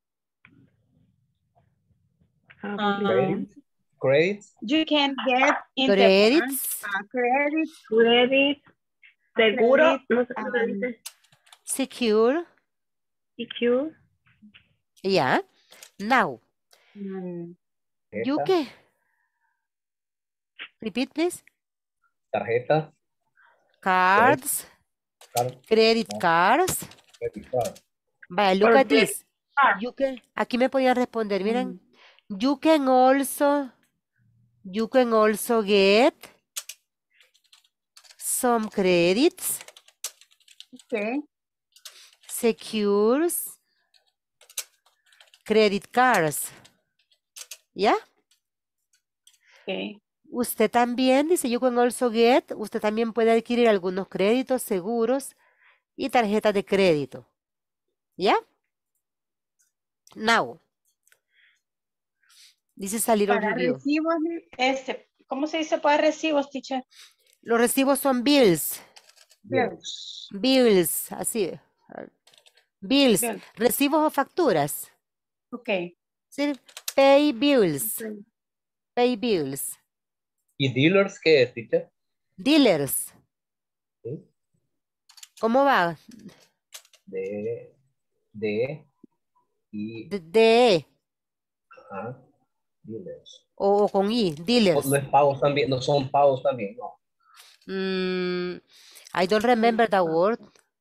[SPEAKER 8] Um,
[SPEAKER 12] Credits.
[SPEAKER 8] you can get in
[SPEAKER 1] Credits.
[SPEAKER 8] the bank, uh, credit,
[SPEAKER 9] Credit. Seguro.
[SPEAKER 8] credit,
[SPEAKER 9] No sé cómo se
[SPEAKER 8] um,
[SPEAKER 9] dice.
[SPEAKER 1] Secure.
[SPEAKER 9] Secure.
[SPEAKER 1] Yeah. Now,
[SPEAKER 8] um,
[SPEAKER 1] you
[SPEAKER 12] Tarjeta.
[SPEAKER 1] can repeat, please.
[SPEAKER 12] Tarjeta.
[SPEAKER 1] Cards,
[SPEAKER 12] Card.
[SPEAKER 1] credit
[SPEAKER 12] No.
[SPEAKER 1] cards.
[SPEAKER 12] Credit card.
[SPEAKER 1] Vaya, look
[SPEAKER 9] Or
[SPEAKER 1] at this.
[SPEAKER 9] card.
[SPEAKER 1] You can, aquí me podían responder, miren. You can also, you can also get some credits,
[SPEAKER 8] okay,
[SPEAKER 1] secures, credit cards. ¿Ya?
[SPEAKER 8] okay,
[SPEAKER 1] Usted también, dice, you can also get, usted también puede adquirir algunos créditos, seguros y tarjetas de crédito. ¿Ya? Now, this is a little
[SPEAKER 8] Para
[SPEAKER 1] review.
[SPEAKER 8] recibos, este, ¿cómo se dice para recibos, teacher?
[SPEAKER 1] Los recibos son bills.
[SPEAKER 8] Bills.
[SPEAKER 1] Bills, así. Bills.
[SPEAKER 8] Bills.
[SPEAKER 1] Recibos o facturas.
[SPEAKER 8] Ok.
[SPEAKER 1] Sí, pay bills. Pay bills.
[SPEAKER 12] ¿Y dealers qué es, teacher?
[SPEAKER 1] Dealers.
[SPEAKER 12] Sí.
[SPEAKER 1] ¿Cómo va?
[SPEAKER 12] De, de, y,
[SPEAKER 1] De, de
[SPEAKER 12] ajá, dealers.
[SPEAKER 1] o, o con I,
[SPEAKER 12] No,
[SPEAKER 1] dealers.
[SPEAKER 12] no es pagos también, no son pagos también, no.
[SPEAKER 1] Mm, I don't remember the word,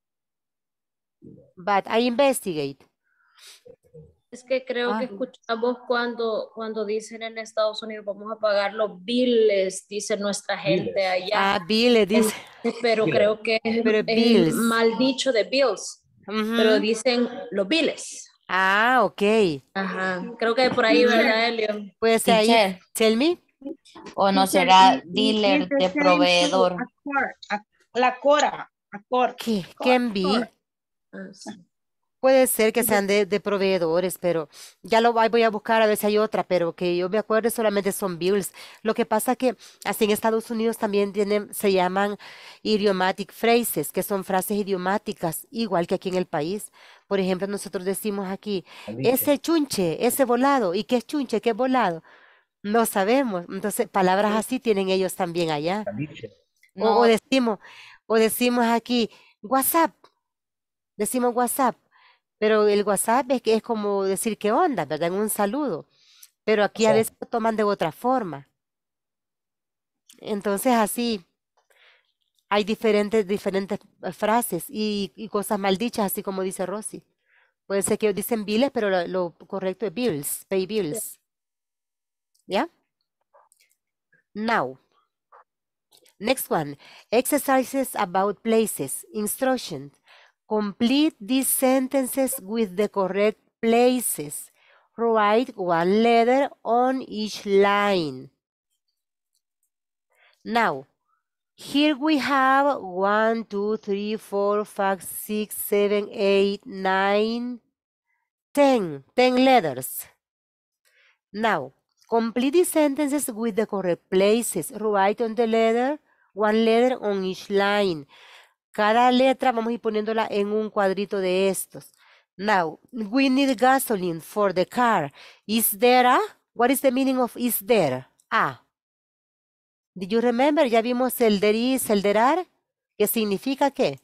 [SPEAKER 1] but I investigate.
[SPEAKER 3] Es que creo
[SPEAKER 1] Ah.
[SPEAKER 3] que escuchamos cuando, cuando dicen en Estados Unidos vamos a pagar los biles, dice nuestra gente
[SPEAKER 12] Biles.
[SPEAKER 3] allá.
[SPEAKER 1] Ah, bills, dice.
[SPEAKER 3] En- pero
[SPEAKER 12] Biles.
[SPEAKER 3] creo que es,
[SPEAKER 1] Pero
[SPEAKER 3] es
[SPEAKER 1] bills.
[SPEAKER 3] mal dicho de bills,
[SPEAKER 1] Ujú.
[SPEAKER 3] pero dicen los biles.
[SPEAKER 1] Ah, ok.
[SPEAKER 3] Ajá, creo que por ahí, ¿verdad, Elio?
[SPEAKER 1] Pues ahí,
[SPEAKER 11] Teacher,
[SPEAKER 1] tell me.
[SPEAKER 11] o no
[SPEAKER 8] Teacher,
[SPEAKER 11] será
[SPEAKER 8] y- y- y
[SPEAKER 11] dealer
[SPEAKER 8] the
[SPEAKER 11] de
[SPEAKER 8] same
[SPEAKER 11] proveedor.
[SPEAKER 8] to accord, a- La cora, accord.
[SPEAKER 1] ¿Qué? Can be.
[SPEAKER 3] Ah, sí.
[SPEAKER 1] Puede ser que sean de, de proveedores, pero ya lo voy voy a buscar a ver si hay otra, pero que yo me acuerdo solamente son bills. Lo que pasa que así en Estados Unidos también tienen, se llaman idiomatic phrases, que son frases idiomáticas, igual que aquí en el país. Por ejemplo, nosotros decimos aquí,
[SPEAKER 12] Caliche.
[SPEAKER 1] ese chunche, ese volado. ¿Y qué es chunche? ¿Qué es volado? No sabemos. Entonces, palabras así tienen ellos también allá.
[SPEAKER 12] Caliche.
[SPEAKER 1] O, o
[SPEAKER 11] No,
[SPEAKER 1] decimos, o decimos aquí, WhatsApp. Decimos WhatsApp. Pero el WhatsApp es, que es como decir qué onda, ¿verdad? En un saludo. Pero aquí a
[SPEAKER 12] Ajá.
[SPEAKER 1] veces lo toman de otra forma. Entonces así hay diferentes, diferentes eh, frases y, y cosas mal dichas, así como dice Rosy. Puede ser que dicen bills, pero lo, lo correcto es bills, pay bills. ¿Ya? Now. Next one. Exercises about places. Instruction. Complete these sentences with the correct places. Write one letter on each line. Now, here we have one, two, three, four, five, six, seven, eight, nine, ten. Ten letters. Now, complete the sentences with the correct places. Write on the letter, one letter on each line. Cada letra vamos a ir poniéndola en un cuadrito de estos. Now, we need gasoline for the car. Is there a? What is the meaning of is there? A. Did you remember? Ya vimos el there is, el there are. ¿Qué significa qué?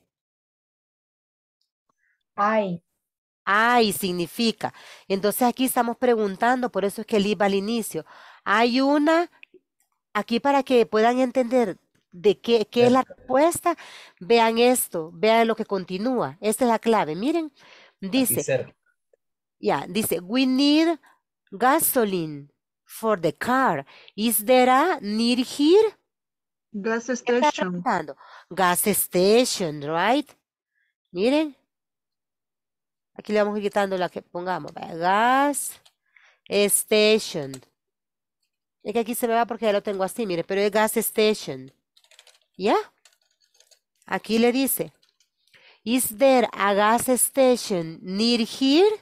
[SPEAKER 8] Ay.
[SPEAKER 1] Hay significa. Entonces aquí estamos preguntando, por eso es que el iba al inicio. Hay una, aquí para que puedan entender de qué, qué es la respuesta, vean esto, vean lo que continúa. Esta es la clave. Miren,
[SPEAKER 12] Aquí
[SPEAKER 1] dice,
[SPEAKER 12] cerca.
[SPEAKER 1] ya, dice, we need gasoline for the car. Is there a near here?
[SPEAKER 5] Gas
[SPEAKER 1] ¿Qué está
[SPEAKER 5] station.
[SPEAKER 1] preguntando? Gas station, right? Miren. Aquí le vamos a ir quitando la que pongamos. ¿Verdad? Gas station. Es que aquí se me va porque ya lo tengo así, mire, pero es gas station. ¿Ya? Aquí le dice, is there a gas station near here?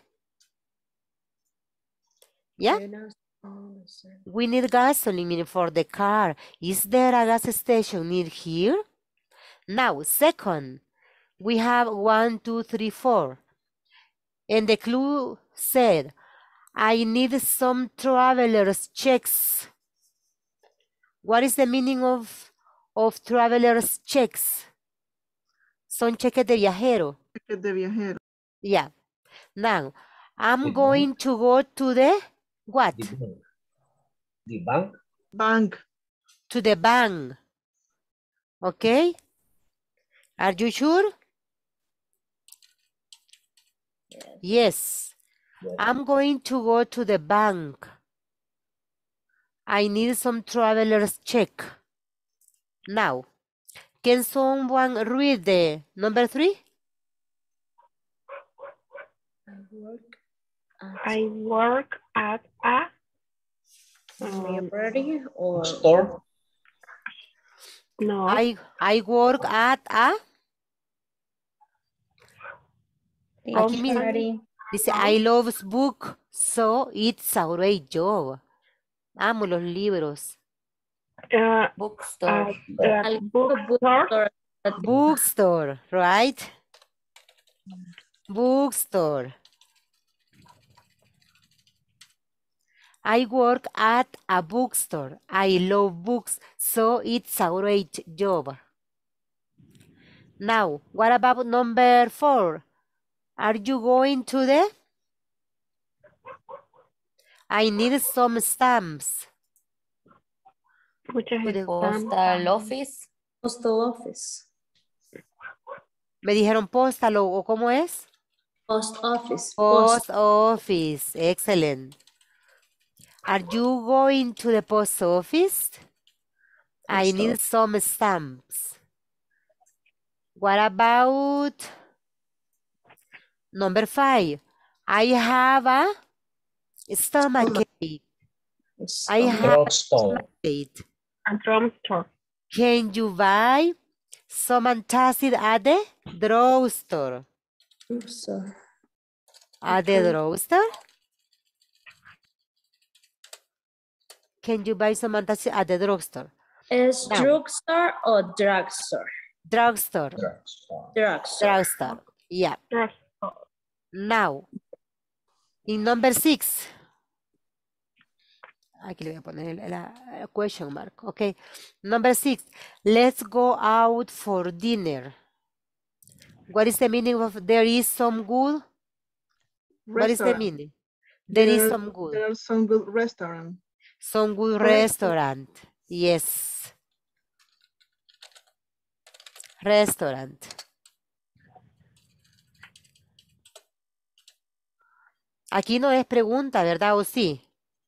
[SPEAKER 1] ¿Ya? We need gasoline for the car. Is there a gas station near here? Now, second, we have one, two, three, four. And the clue said, I need some traveler's checks. What is the meaning of, of traveler's checks? Son cheques de viajero.
[SPEAKER 5] Ticket de viajero.
[SPEAKER 1] Yeah. Now, I'm
[SPEAKER 12] The
[SPEAKER 1] going to go to the what?
[SPEAKER 12] The bank. The bank.
[SPEAKER 5] Bank.
[SPEAKER 1] To the bank. Okay? Are you sure? Yes.
[SPEAKER 12] Yes.
[SPEAKER 1] I'm going to go to the bank. I need some traveler's check. Now, can someone read the number three?
[SPEAKER 3] I work at,
[SPEAKER 9] I work at a um,
[SPEAKER 3] library or
[SPEAKER 12] Store.
[SPEAKER 9] no,
[SPEAKER 1] I, I work at a... Aquí mismo.
[SPEAKER 3] library.
[SPEAKER 1] Dice, I love book, so it's a great job. Amo los libros.
[SPEAKER 9] Uh,
[SPEAKER 11] Bookstore.
[SPEAKER 9] at the bookstore.
[SPEAKER 1] Bookstore, right? Bookstore. I work at a bookstore. I love books, so it's a great job. Now, what about number four? Are you going to the? I need some stamps.
[SPEAKER 9] Muchas
[SPEAKER 1] To the
[SPEAKER 11] Postal office.
[SPEAKER 3] Postal office.
[SPEAKER 1] Me dijeron postal o o ¿cómo es?
[SPEAKER 3] Post office.
[SPEAKER 1] Post office. Excellent. Are you going to the post office? I
[SPEAKER 3] Post
[SPEAKER 1] need some stamps. What about number five? I have a stomachache. I have a
[SPEAKER 12] Drugstore.
[SPEAKER 1] stomachache.
[SPEAKER 9] A drugstore.
[SPEAKER 1] Can you buy some antacid at the drugstore?
[SPEAKER 3] So,
[SPEAKER 1] At the drugstore? Can you buy some antacid at the drugstore?
[SPEAKER 3] is
[SPEAKER 1] No.
[SPEAKER 3] drugstore or drugstore?
[SPEAKER 1] Drugstore.
[SPEAKER 12] Drugstore.
[SPEAKER 3] Drugstore.
[SPEAKER 1] Drugstore. Yeah.
[SPEAKER 9] Drugstore.
[SPEAKER 1] Now, in number six. Aquí le voy a poner el- la la question mark. Okay. Number six. Let's go out for dinner. What is the meaning of there is some good? What is the
[SPEAKER 5] Restaurant.
[SPEAKER 1] meaning? There is
[SPEAKER 5] There-
[SPEAKER 1] some good.
[SPEAKER 5] There are some good restaurant.
[SPEAKER 1] Some good
[SPEAKER 5] Correct.
[SPEAKER 1] restaurant. Yes. Restaurant. Aquí no es pregunta, ¿verdad? ¿O sí?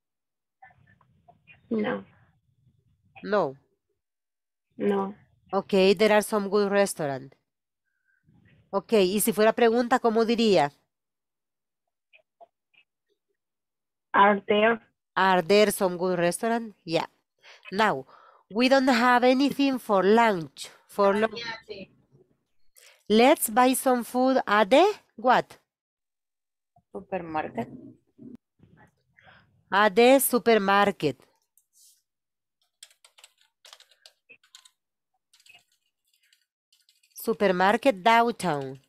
[SPEAKER 9] No,
[SPEAKER 1] No.
[SPEAKER 9] no.
[SPEAKER 1] Okay, there are some good restaurant. Okay, y si fuera pregunta, ¿cómo diría?
[SPEAKER 9] Are there?
[SPEAKER 1] Are there some good restaurant? Yeah. Now, we don't have anything for lunch. For lunch. Let's buy some food at the what?
[SPEAKER 11] Supermarket.
[SPEAKER 1] At the supermarket. Supermarket downtown.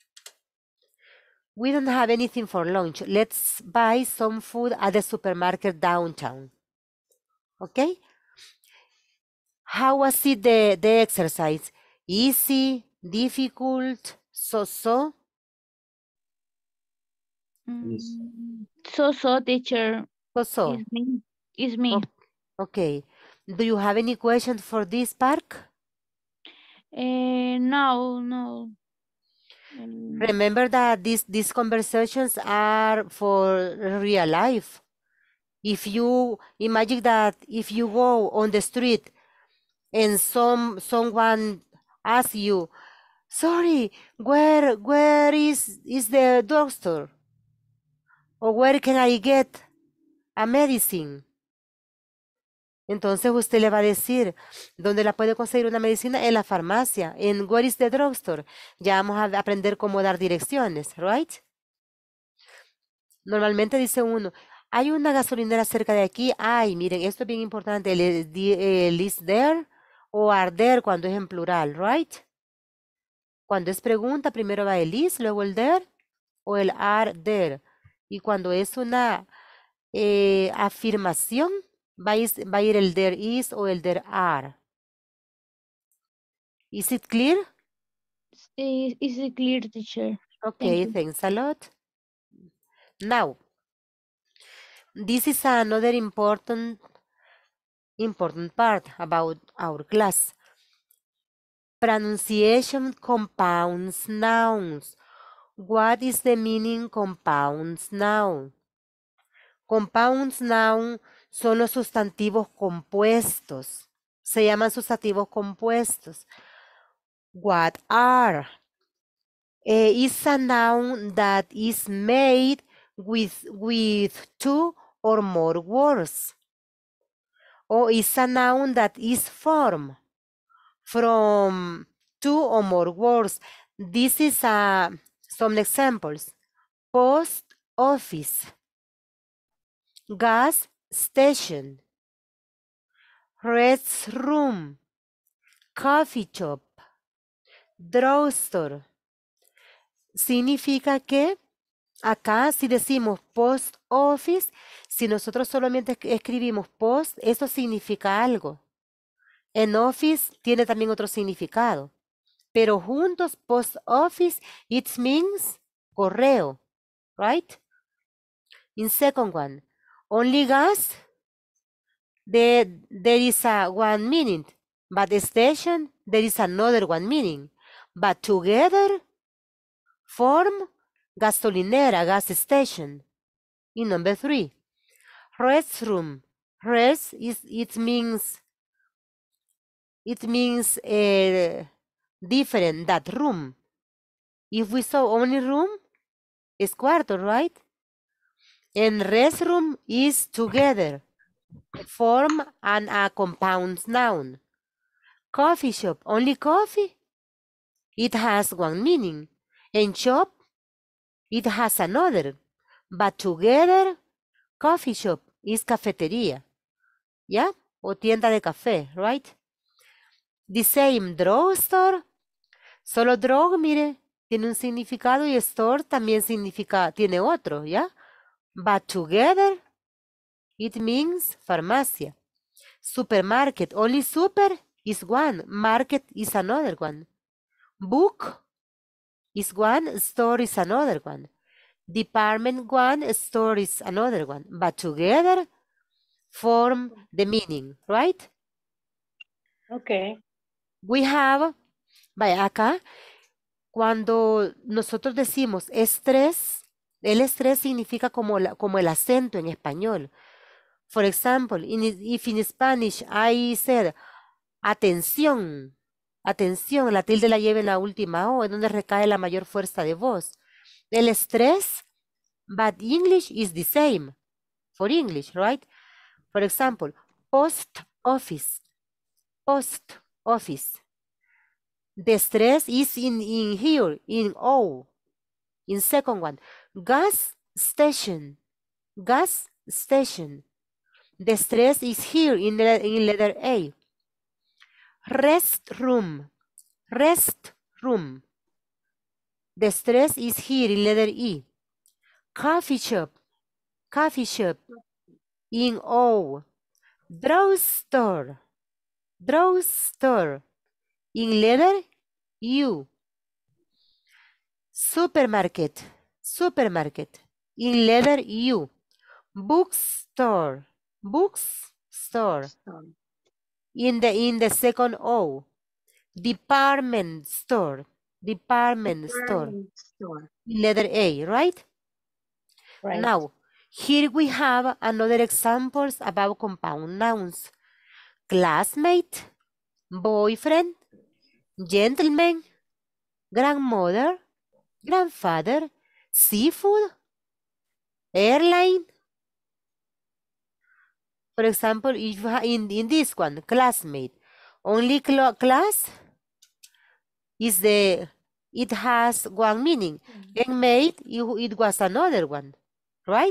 [SPEAKER 1] We don't have anything for lunch. Let's buy some food at the supermarket downtown. Okay? How was it the, the exercise? Easy, difficult, so-so?
[SPEAKER 10] So, so, teacher.
[SPEAKER 1] So-so.
[SPEAKER 10] Is me. Is me.
[SPEAKER 1] Okay. Do you have any questions for this, Park?
[SPEAKER 10] Eh, no, no. Um,
[SPEAKER 1] Remember that these, these conversations are for real life. If you imagine that if you go on the street and some someone asks you, sorry, where where is is the drugstore? Or where can I get a medicine? Entonces usted le va a decir, ¿dónde la puede conseguir una medicina? En la farmacia. En where is the drugstore? Ya vamos a aprender cómo dar direcciones, right? Normalmente dice uno, hay una gasolinera cerca de aquí. Ay, miren, esto es bien importante. El, el is there o are there cuando es en plural, right? Cuando es pregunta, primero va el is, luego el there o el are there. Y cuando es una eh, afirmación, va a, ir, va a ir el there is o el there are. Is it clear?
[SPEAKER 10] is, is it clear, teacher?
[SPEAKER 1] Okay,
[SPEAKER 10] Thank you.
[SPEAKER 1] thanks a lot. Now, this is another important important part about our class. Pronunciation compounds nouns. What is the meaning compounds noun? Compounds noun son los sustantivos compuestos. Se llaman sustantivos compuestos. What are? Uh, is a noun that is made with, with two or more words. Or is a noun that is formed from two or more words. This is uh, some examples. post office, gas station, restroom, coffee shop, drugstore. Significa que acá si decimos post office, si nosotros solamente esc- escribimos post, eso significa algo. En office tiene también otro significado. Pero juntos, post office, it means correo, right? In second one, only gas, there, there is a one meaning, but the station, there is another one meaning. But together form gasolinera, gas station. In number three, restroom. Res is it means it means uh, different that room. If we saw only room, it's cuarto, right? And restroom is together, form and a compound noun. Coffee shop, only coffee, it has one meaning. And shop, it has another. But together, coffee shop is cafetería, ¿ya? O tienda de café, right? The same drugstore, solo drug, mire, tiene un significado y store también significa, tiene otro, ¿ya? But together, it means farmacia. Supermarket, only super is one, market is another one. Book is one, store is another one. Department one, store is another one. But together form the meaning, right?
[SPEAKER 8] Okay.
[SPEAKER 1] We have, vaya, acá, cuando nosotros decimos estrés, el estrés significa como, la, como el acento en español. For example, in, if in Spanish I said, atención, atención, la tilde la lleva en la última O, en donde recae la mayor fuerza de voz. El estrés, but English is the same for English, right? For example, post office, post office. The stress is in, in here, in O. In second one, gas station, gas station. The stress is here in, the, in letter A. Restroom, restroom. The stress is here in letter E. Coffee shop, coffee shop, in O. Drugstore, drugstore, in letter U. Supermarket, supermarket, in letter U. Bookstore, bookstore, in the in the second O. Department store, department store,
[SPEAKER 3] Department store.
[SPEAKER 1] in letter A, right?
[SPEAKER 3] Right.
[SPEAKER 1] Now, here we have another examples about compound nouns. Classmate, boyfriend, gentleman, grandmother, grandfather, seafood, airline. For example, if you ha- in, in this one, classmate, only cl- class is the, it has one meaning. And mate, it, it was another one, right?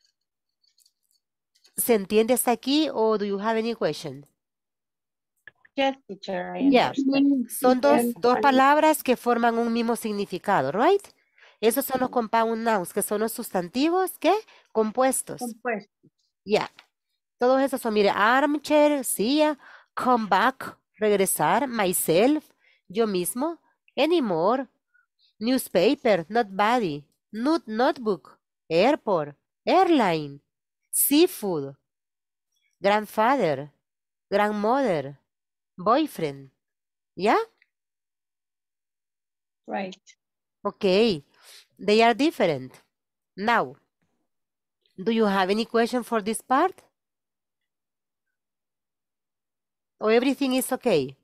[SPEAKER 1] ¿Se entiende hasta aquí o do you have any question?
[SPEAKER 8] Yes, teacher, I
[SPEAKER 1] Yeah.
[SPEAKER 8] understand.
[SPEAKER 1] Son dos,
[SPEAKER 9] Yes,
[SPEAKER 1] dos
[SPEAKER 9] I-
[SPEAKER 1] palabras que forman un mismo significado, right? Esos son los compound nouns, que son los sustantivos, ¿qué? Compuestos.
[SPEAKER 3] Compuesto.
[SPEAKER 1] Ya. Todos esos son, mire, armchair, silla, come back, regresar, myself, yo mismo, anymore, newspaper, not body, not notebook, airport, airline, seafood, grandfather, grandmother, boyfriend. ¿Ya?
[SPEAKER 8] Right.
[SPEAKER 1] Okay. They are different. Now, do you have any question for this part? Or everything is okay?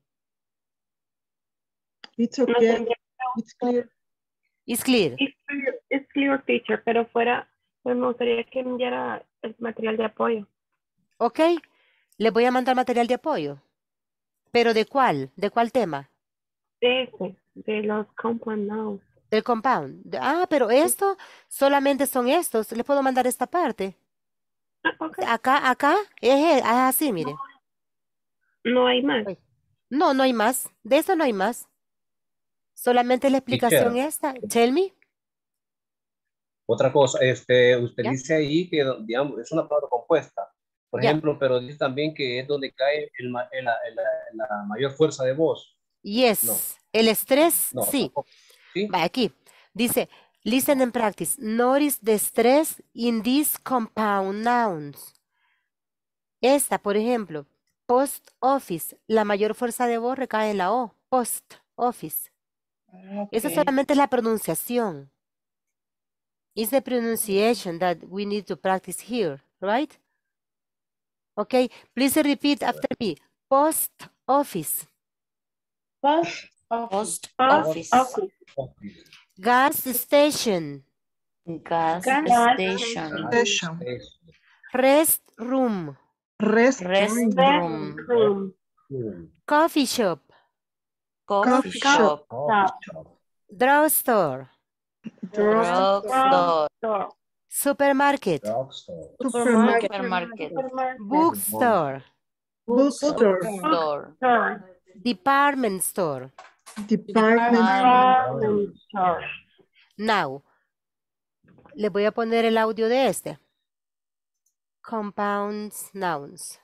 [SPEAKER 5] It's
[SPEAKER 9] No
[SPEAKER 5] okay.
[SPEAKER 9] tendría-
[SPEAKER 5] It's clear.
[SPEAKER 1] It's clear.
[SPEAKER 9] It's clear, it's clear, teacher, pero fuera, pues me gustaría que enviara el material de apoyo.
[SPEAKER 1] Ok. Les voy a mandar material de apoyo. ¿Pero de cuál? ¿De cuál tema?
[SPEAKER 9] De ese, de los compound nouns.
[SPEAKER 1] Del compound. De- Ah, pero esto solamente son estos. Les puedo mandar esta parte.
[SPEAKER 9] Ah, ok.
[SPEAKER 1] Acá, acá, es, es así, mire.
[SPEAKER 9] No hay más.
[SPEAKER 1] Uy. No, no hay más. De eso no hay más. Solamente la explicación
[SPEAKER 12] Teacher,
[SPEAKER 1] esta. Tell me.
[SPEAKER 12] otra cosa, este, usted
[SPEAKER 1] ¿Ya?
[SPEAKER 12] dice ahí que, digamos, es una palabra compuesta, por
[SPEAKER 1] Ya.
[SPEAKER 12] ejemplo, pero dice también que es donde cae el ma- el- la, el- la- la mayor fuerza de voz.
[SPEAKER 1] Yes.
[SPEAKER 12] No,
[SPEAKER 1] El estrés,
[SPEAKER 12] no,
[SPEAKER 1] sí.
[SPEAKER 12] tampoco. ¿Sí?
[SPEAKER 1] Va aquí. Dice, listen and practice. Notice the stress in these compound nouns. Esta, por ejemplo, post office. La mayor fuerza de voz recae en la O. Post office. Eso
[SPEAKER 8] Okay.
[SPEAKER 1] solamente es la pronunciación. It's the pronunciation that we need to practice here, right? Okay, please repeat after me. Post office.
[SPEAKER 8] Post office.
[SPEAKER 11] Post
[SPEAKER 9] Office.
[SPEAKER 11] office.
[SPEAKER 12] Office.
[SPEAKER 1] Gas station.
[SPEAKER 11] Gas
[SPEAKER 8] Gas
[SPEAKER 11] station.
[SPEAKER 5] Station.
[SPEAKER 1] Rest room.
[SPEAKER 5] Rest.
[SPEAKER 11] Restroom.
[SPEAKER 9] Room.
[SPEAKER 12] Mm.
[SPEAKER 1] Coffee shop.
[SPEAKER 11] Coffee
[SPEAKER 5] Coffee
[SPEAKER 11] shop.
[SPEAKER 12] Coffee shop.
[SPEAKER 1] Drugstore.
[SPEAKER 11] Drugstore.
[SPEAKER 9] Store.
[SPEAKER 1] Supermarket.
[SPEAKER 12] Drugstore.
[SPEAKER 5] Supermarket.
[SPEAKER 11] Supermarket.
[SPEAKER 1] Bookstore.
[SPEAKER 5] Bookstore.
[SPEAKER 11] Store.
[SPEAKER 9] Store.
[SPEAKER 1] Department store.
[SPEAKER 5] Department.
[SPEAKER 9] Department store.
[SPEAKER 1] Now, le voy a poner el audio de este. Compounds, nouns.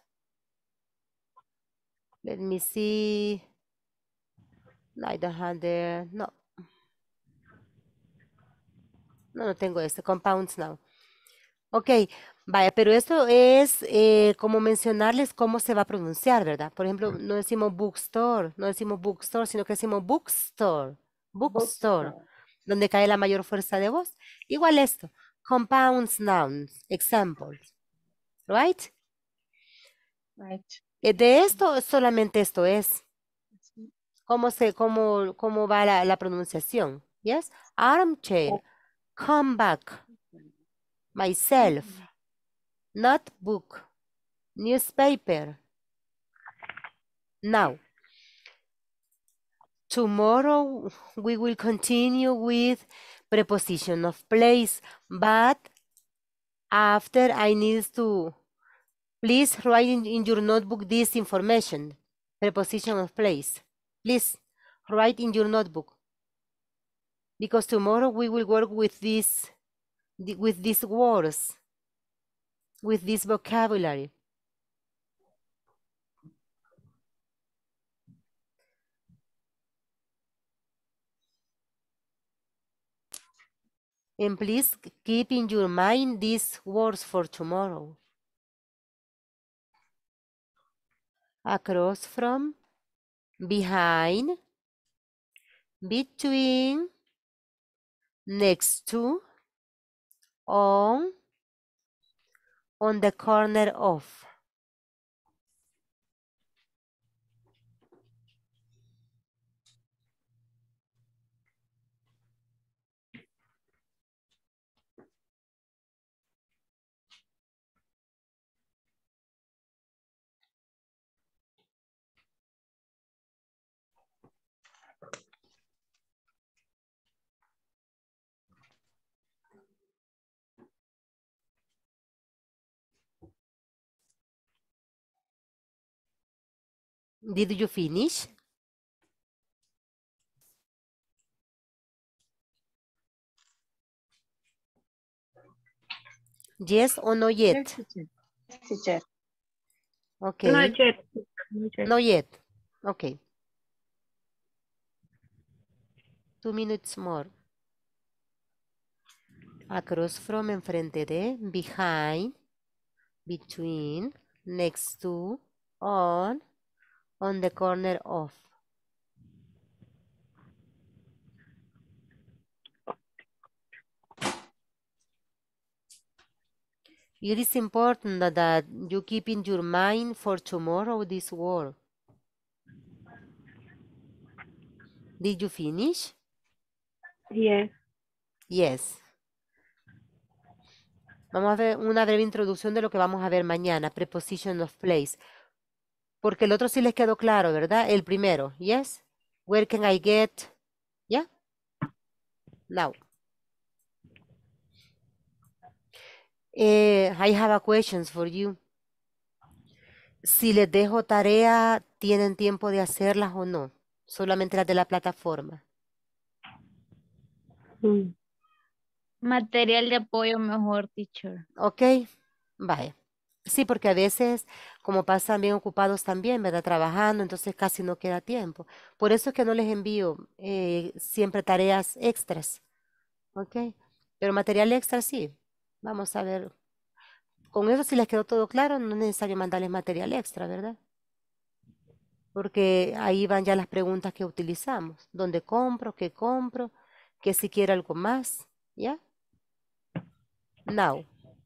[SPEAKER 1] Let me see. I don't have the, no. No, no tengo este, compounds now. Ok, vaya, pero esto es eh, como mencionarles cómo se va a pronunciar, ¿verdad? Por ejemplo, no decimos bookstore, no decimos bookstore, sino que decimos bookstore, bookstore, donde cae la mayor fuerza de voz. Igual esto, compounds, nouns, examples, right?
[SPEAKER 8] Right.
[SPEAKER 1] Eh, De esto, solamente esto es. ¿Cómo, se, cómo, cómo va la, la pronunciación? Yes, armchair, come back, myself, notebook, newspaper. Now, tomorrow we will continue with preposition of place, but after I need to, please write in, in your notebook this information, preposition of place. Please write in your notebook, because tomorrow we will work with this, with these words, with this vocabulary. And please keep in your mind these words for tomorrow. Across from, behind, between, next to, on, on the corner of. Did you finish? Yes or no yet?
[SPEAKER 8] Teacher.
[SPEAKER 1] Okay.
[SPEAKER 9] Not yet. Not yet.
[SPEAKER 1] Not yet. Okay. Two minutes more. Across from, enfrente de, behind, between, next to, on, on the corner of. It is important that, that you keep in your mind for tomorrow this word. Did you finish?
[SPEAKER 9] Yes.
[SPEAKER 1] Yes. Vamos a ver una breve introducción de lo que vamos a ver mañana, preposition of place. Porque el otro sí les quedó claro, ¿verdad? El primero, yes. Where can I get? ¿Ya? Now. Eh, I have a questions for you. Si les dejo tarea, ¿tienen tiempo de hacerlas o no? Solamente las de la plataforma.
[SPEAKER 9] Mm.
[SPEAKER 10] Material de apoyo mejor, teacher.
[SPEAKER 1] Ok, vaya. Sí, porque a veces, como pasan bien ocupados también, ¿verdad? Trabajando, entonces casi no queda tiempo. Por eso es que no les envío eh, siempre tareas extras. Ok, pero material extra sí. Vamos a ver. Con eso si les quedó todo claro, no es necesario mandarles material extra, ¿verdad? Porque ahí van ya las preguntas que utilizamos. ¿Dónde compro? ¿Qué compro? ¿Qué si quiero algo más? ¿Ya? Now.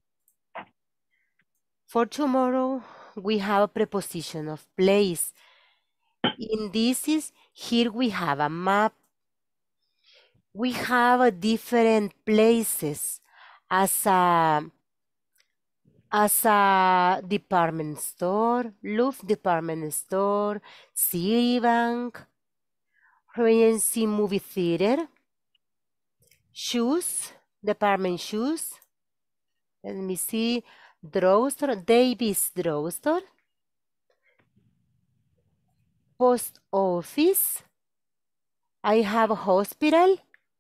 [SPEAKER 1] For tomorrow, we have a preposition of place. In this is, here we have a map. We have a different places as a, as a department store, Louvre department store, Citibank, Regency movie theater, shoes, department shoes. Let me see. Drugstore, Davis Drugstore, post office. I have a hospital.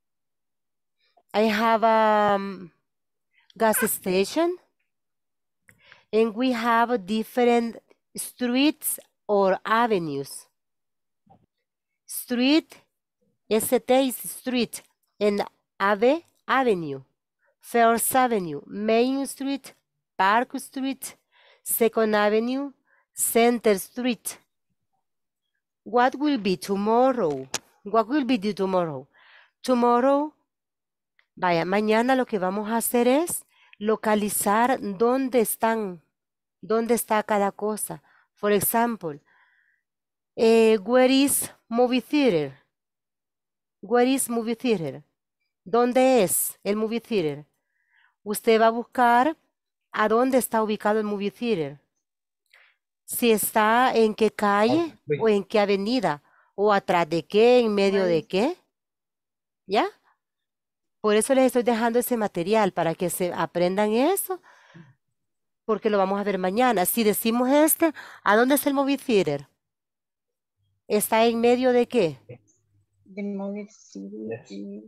[SPEAKER 1] I have a um, gas station. And we have different streets or avenues. Street, S T is street, and Ave, avenue. First Avenue, Main Street, Park Street, Second Avenue, Center Street. What will be tomorrow? What will be the tomorrow? Tomorrow, vaya, mañana lo que vamos a hacer es localizar dónde están, dónde está cada cosa. For example, eh, where is movie theater? Where is movie theater? ¿Dónde es el movie theater? Usted va a buscar a dónde está ubicado el movie theater. Si está en qué calle o en qué avenida, o atrás de qué, en medio de qué. ¿Ya? Por eso les estoy dejando ese material, para que se aprendan eso, porque lo vamos a ver mañana. Si decimos este, ¿a dónde es el movie theater? ¿Está en medio de qué?
[SPEAKER 8] The movie city.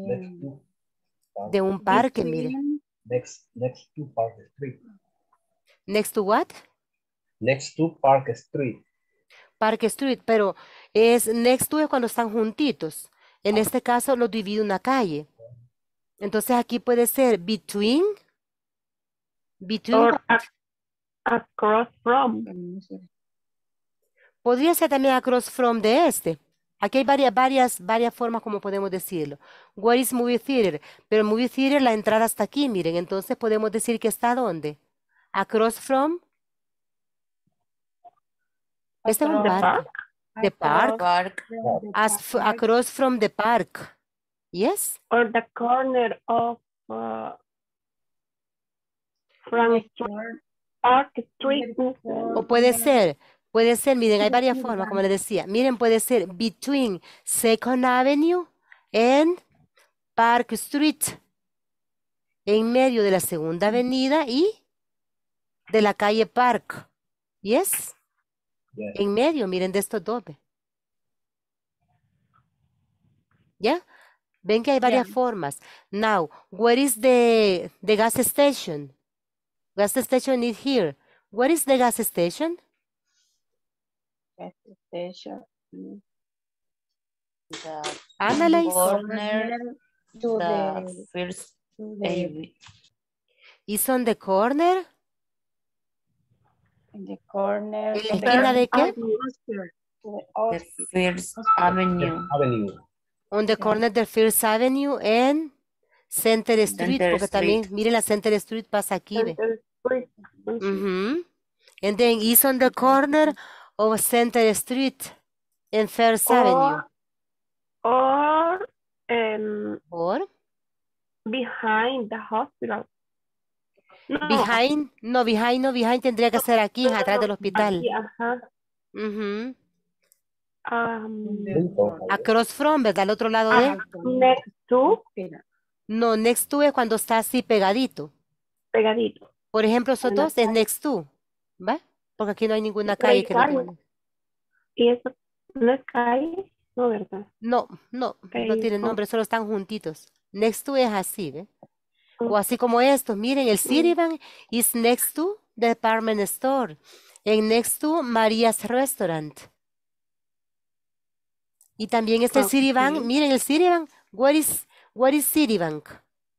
[SPEAKER 1] De un parque, mire.
[SPEAKER 12] Next, next to Park Street.
[SPEAKER 1] Next to what?
[SPEAKER 12] Next to Park Street.
[SPEAKER 1] Park Street, pero es next to es cuando están juntitos. En este caso lo divide una calle. Entonces aquí puede ser between. Between.
[SPEAKER 9] Or a- across from.
[SPEAKER 1] Podría ser también across from de este. Aquí hay varias, varias, varias formas como podemos decirlo. Where is movie theater? Pero movie theater, la entrada está aquí, miren. Entonces podemos decir que está ¿dónde? Across from. Este es un
[SPEAKER 8] Across-
[SPEAKER 1] parque. The park.
[SPEAKER 11] Park.
[SPEAKER 1] As f- across from the park. Yes.
[SPEAKER 9] Or the corner of uh, Frank Street, Park Street.
[SPEAKER 1] O puede ser, puede ser, miren, hay varias formas, como les decía. Miren, puede ser between Second Avenue and Park Street. En medio de la Segunda Avenida y de la calle Park. Yes.
[SPEAKER 12] Yes.
[SPEAKER 1] En medio, miren, de estos dos. ve. ¿Ya? Ven que hay varias
[SPEAKER 8] Yeah.
[SPEAKER 1] formas. Now, where is the, the gas station? Gas station is here. Where is the gas station?
[SPEAKER 8] Gas station. mm,
[SPEAKER 11] The
[SPEAKER 1] Analyze.
[SPEAKER 11] corner.
[SPEAKER 8] To
[SPEAKER 11] The
[SPEAKER 8] the,
[SPEAKER 11] first
[SPEAKER 8] to the,
[SPEAKER 11] A.
[SPEAKER 1] Is on the corner.
[SPEAKER 8] in the corner.
[SPEAKER 1] ¿En la
[SPEAKER 8] to the-
[SPEAKER 1] esquina de qué?
[SPEAKER 8] to the
[SPEAKER 11] The
[SPEAKER 8] hospital.
[SPEAKER 11] First Avenue.
[SPEAKER 12] Avenue.
[SPEAKER 1] On the corner de First Avenue and Center Street,
[SPEAKER 11] Center
[SPEAKER 1] porque también,
[SPEAKER 11] Street.
[SPEAKER 1] miren, la Center Street pasa aquí, ve.
[SPEAKER 9] Center Street.
[SPEAKER 1] Ujú. And then is on the corner of Center Street and First Avenue.
[SPEAKER 9] Or, or um,
[SPEAKER 1] Or
[SPEAKER 9] behind the hospital. No,
[SPEAKER 1] behind, no, behind, no, behind tendría que ser aquí, atrás del hospital.
[SPEAKER 9] aquí, ajá.
[SPEAKER 1] Ujú.
[SPEAKER 9] Um,
[SPEAKER 12] Junto.
[SPEAKER 1] Across from, ¿verdad? Al otro lado de.
[SPEAKER 9] ah, next to,
[SPEAKER 1] No, next to es cuando está así pegadito.
[SPEAKER 9] pegadito.
[SPEAKER 1] Por ejemplo, esos
[SPEAKER 9] En la
[SPEAKER 1] dos es next to, ¿va? Porque aquí no hay ninguna
[SPEAKER 9] Pero hay
[SPEAKER 1] calle que lo
[SPEAKER 9] calle.
[SPEAKER 1] tenga.
[SPEAKER 9] ¿Y eso no es calle? No, ¿verdad?
[SPEAKER 1] No, no, no
[SPEAKER 9] Calle,
[SPEAKER 1] tienen
[SPEAKER 9] no.
[SPEAKER 1] nombre, solo están juntitos. Next to es así, ¿ve? O así como estos, miren, el Citibank is next to the department store. And next to Maria's Restaurant. Y también está el
[SPEAKER 8] Okay.
[SPEAKER 1] Citibank, miren el Citibank. What is, what is Citibank?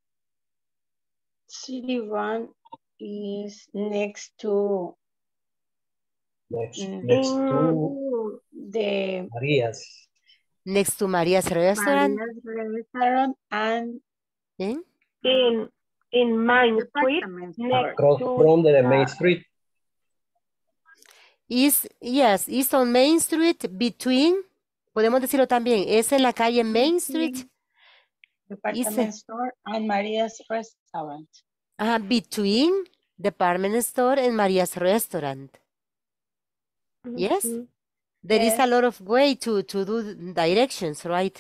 [SPEAKER 8] Citibank is next to
[SPEAKER 12] Next,
[SPEAKER 8] mm,
[SPEAKER 12] next to
[SPEAKER 8] the
[SPEAKER 12] Marías.
[SPEAKER 1] Next to Maria's Restaurant.
[SPEAKER 8] Maria's restaurant and
[SPEAKER 1] ¿Eh?
[SPEAKER 9] In, in Main Street,
[SPEAKER 8] department
[SPEAKER 9] next
[SPEAKER 12] Across
[SPEAKER 9] to
[SPEAKER 12] from the
[SPEAKER 9] the-
[SPEAKER 12] main street.
[SPEAKER 1] Is, yes, is on Main Street between, podemos decirlo también, es en la calle Main Street.
[SPEAKER 8] department store and Maria's restaurant.
[SPEAKER 1] Ajá, between department store and Maria's Restaurant. Yes?
[SPEAKER 9] Mhm.
[SPEAKER 1] There is a
[SPEAKER 8] Yes.
[SPEAKER 1] lot of way to, to do directions, right?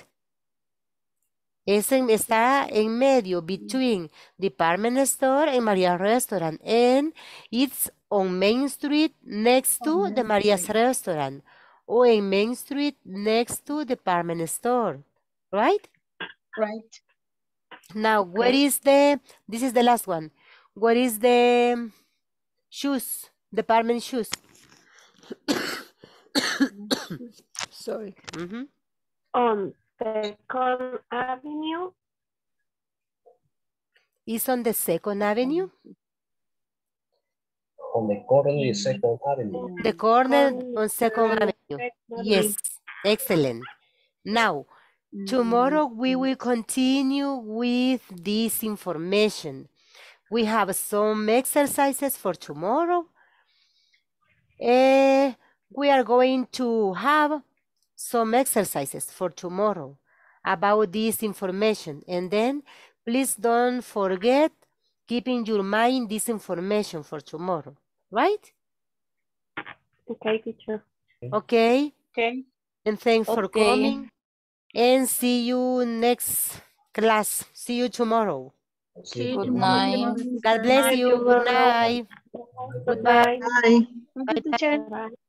[SPEAKER 1] Es en- está en medio, between department store and Maria's Restaurant. And it's on Main Street next to
[SPEAKER 8] On
[SPEAKER 1] the
[SPEAKER 8] Main
[SPEAKER 1] Maria's
[SPEAKER 8] Street.
[SPEAKER 1] Restaurant. Or in Main Street next to department store. Right?
[SPEAKER 8] Right.
[SPEAKER 1] Now, where is the, this is the last one. Where is the shoes, department shoes? Sorry. Mhm.
[SPEAKER 9] On Second Avenue,
[SPEAKER 1] Is on the Second Avenue.
[SPEAKER 12] On the corner of Second Avenue.
[SPEAKER 1] The corner
[SPEAKER 9] on
[SPEAKER 1] on Second
[SPEAKER 9] the
[SPEAKER 1] Avenue.
[SPEAKER 9] Second
[SPEAKER 1] Yes, excellent. Now, tomorrow we will continue with this information. We have some exercises for tomorrow. Eh, we are going to have some exercises for tomorrow about this information. And then please don't forget keeping your mind this information for tomorrow, right?
[SPEAKER 9] Okay, teacher.
[SPEAKER 1] Okay.
[SPEAKER 8] Okay.
[SPEAKER 1] And thanks for
[SPEAKER 11] Okay.
[SPEAKER 1] coming. And see you next class. See you tomorrow.
[SPEAKER 12] Sí.
[SPEAKER 11] Good night.
[SPEAKER 1] God bless you. Good night. Goodbye.
[SPEAKER 5] Bye.
[SPEAKER 8] Thank you, teacher.
[SPEAKER 9] Bye.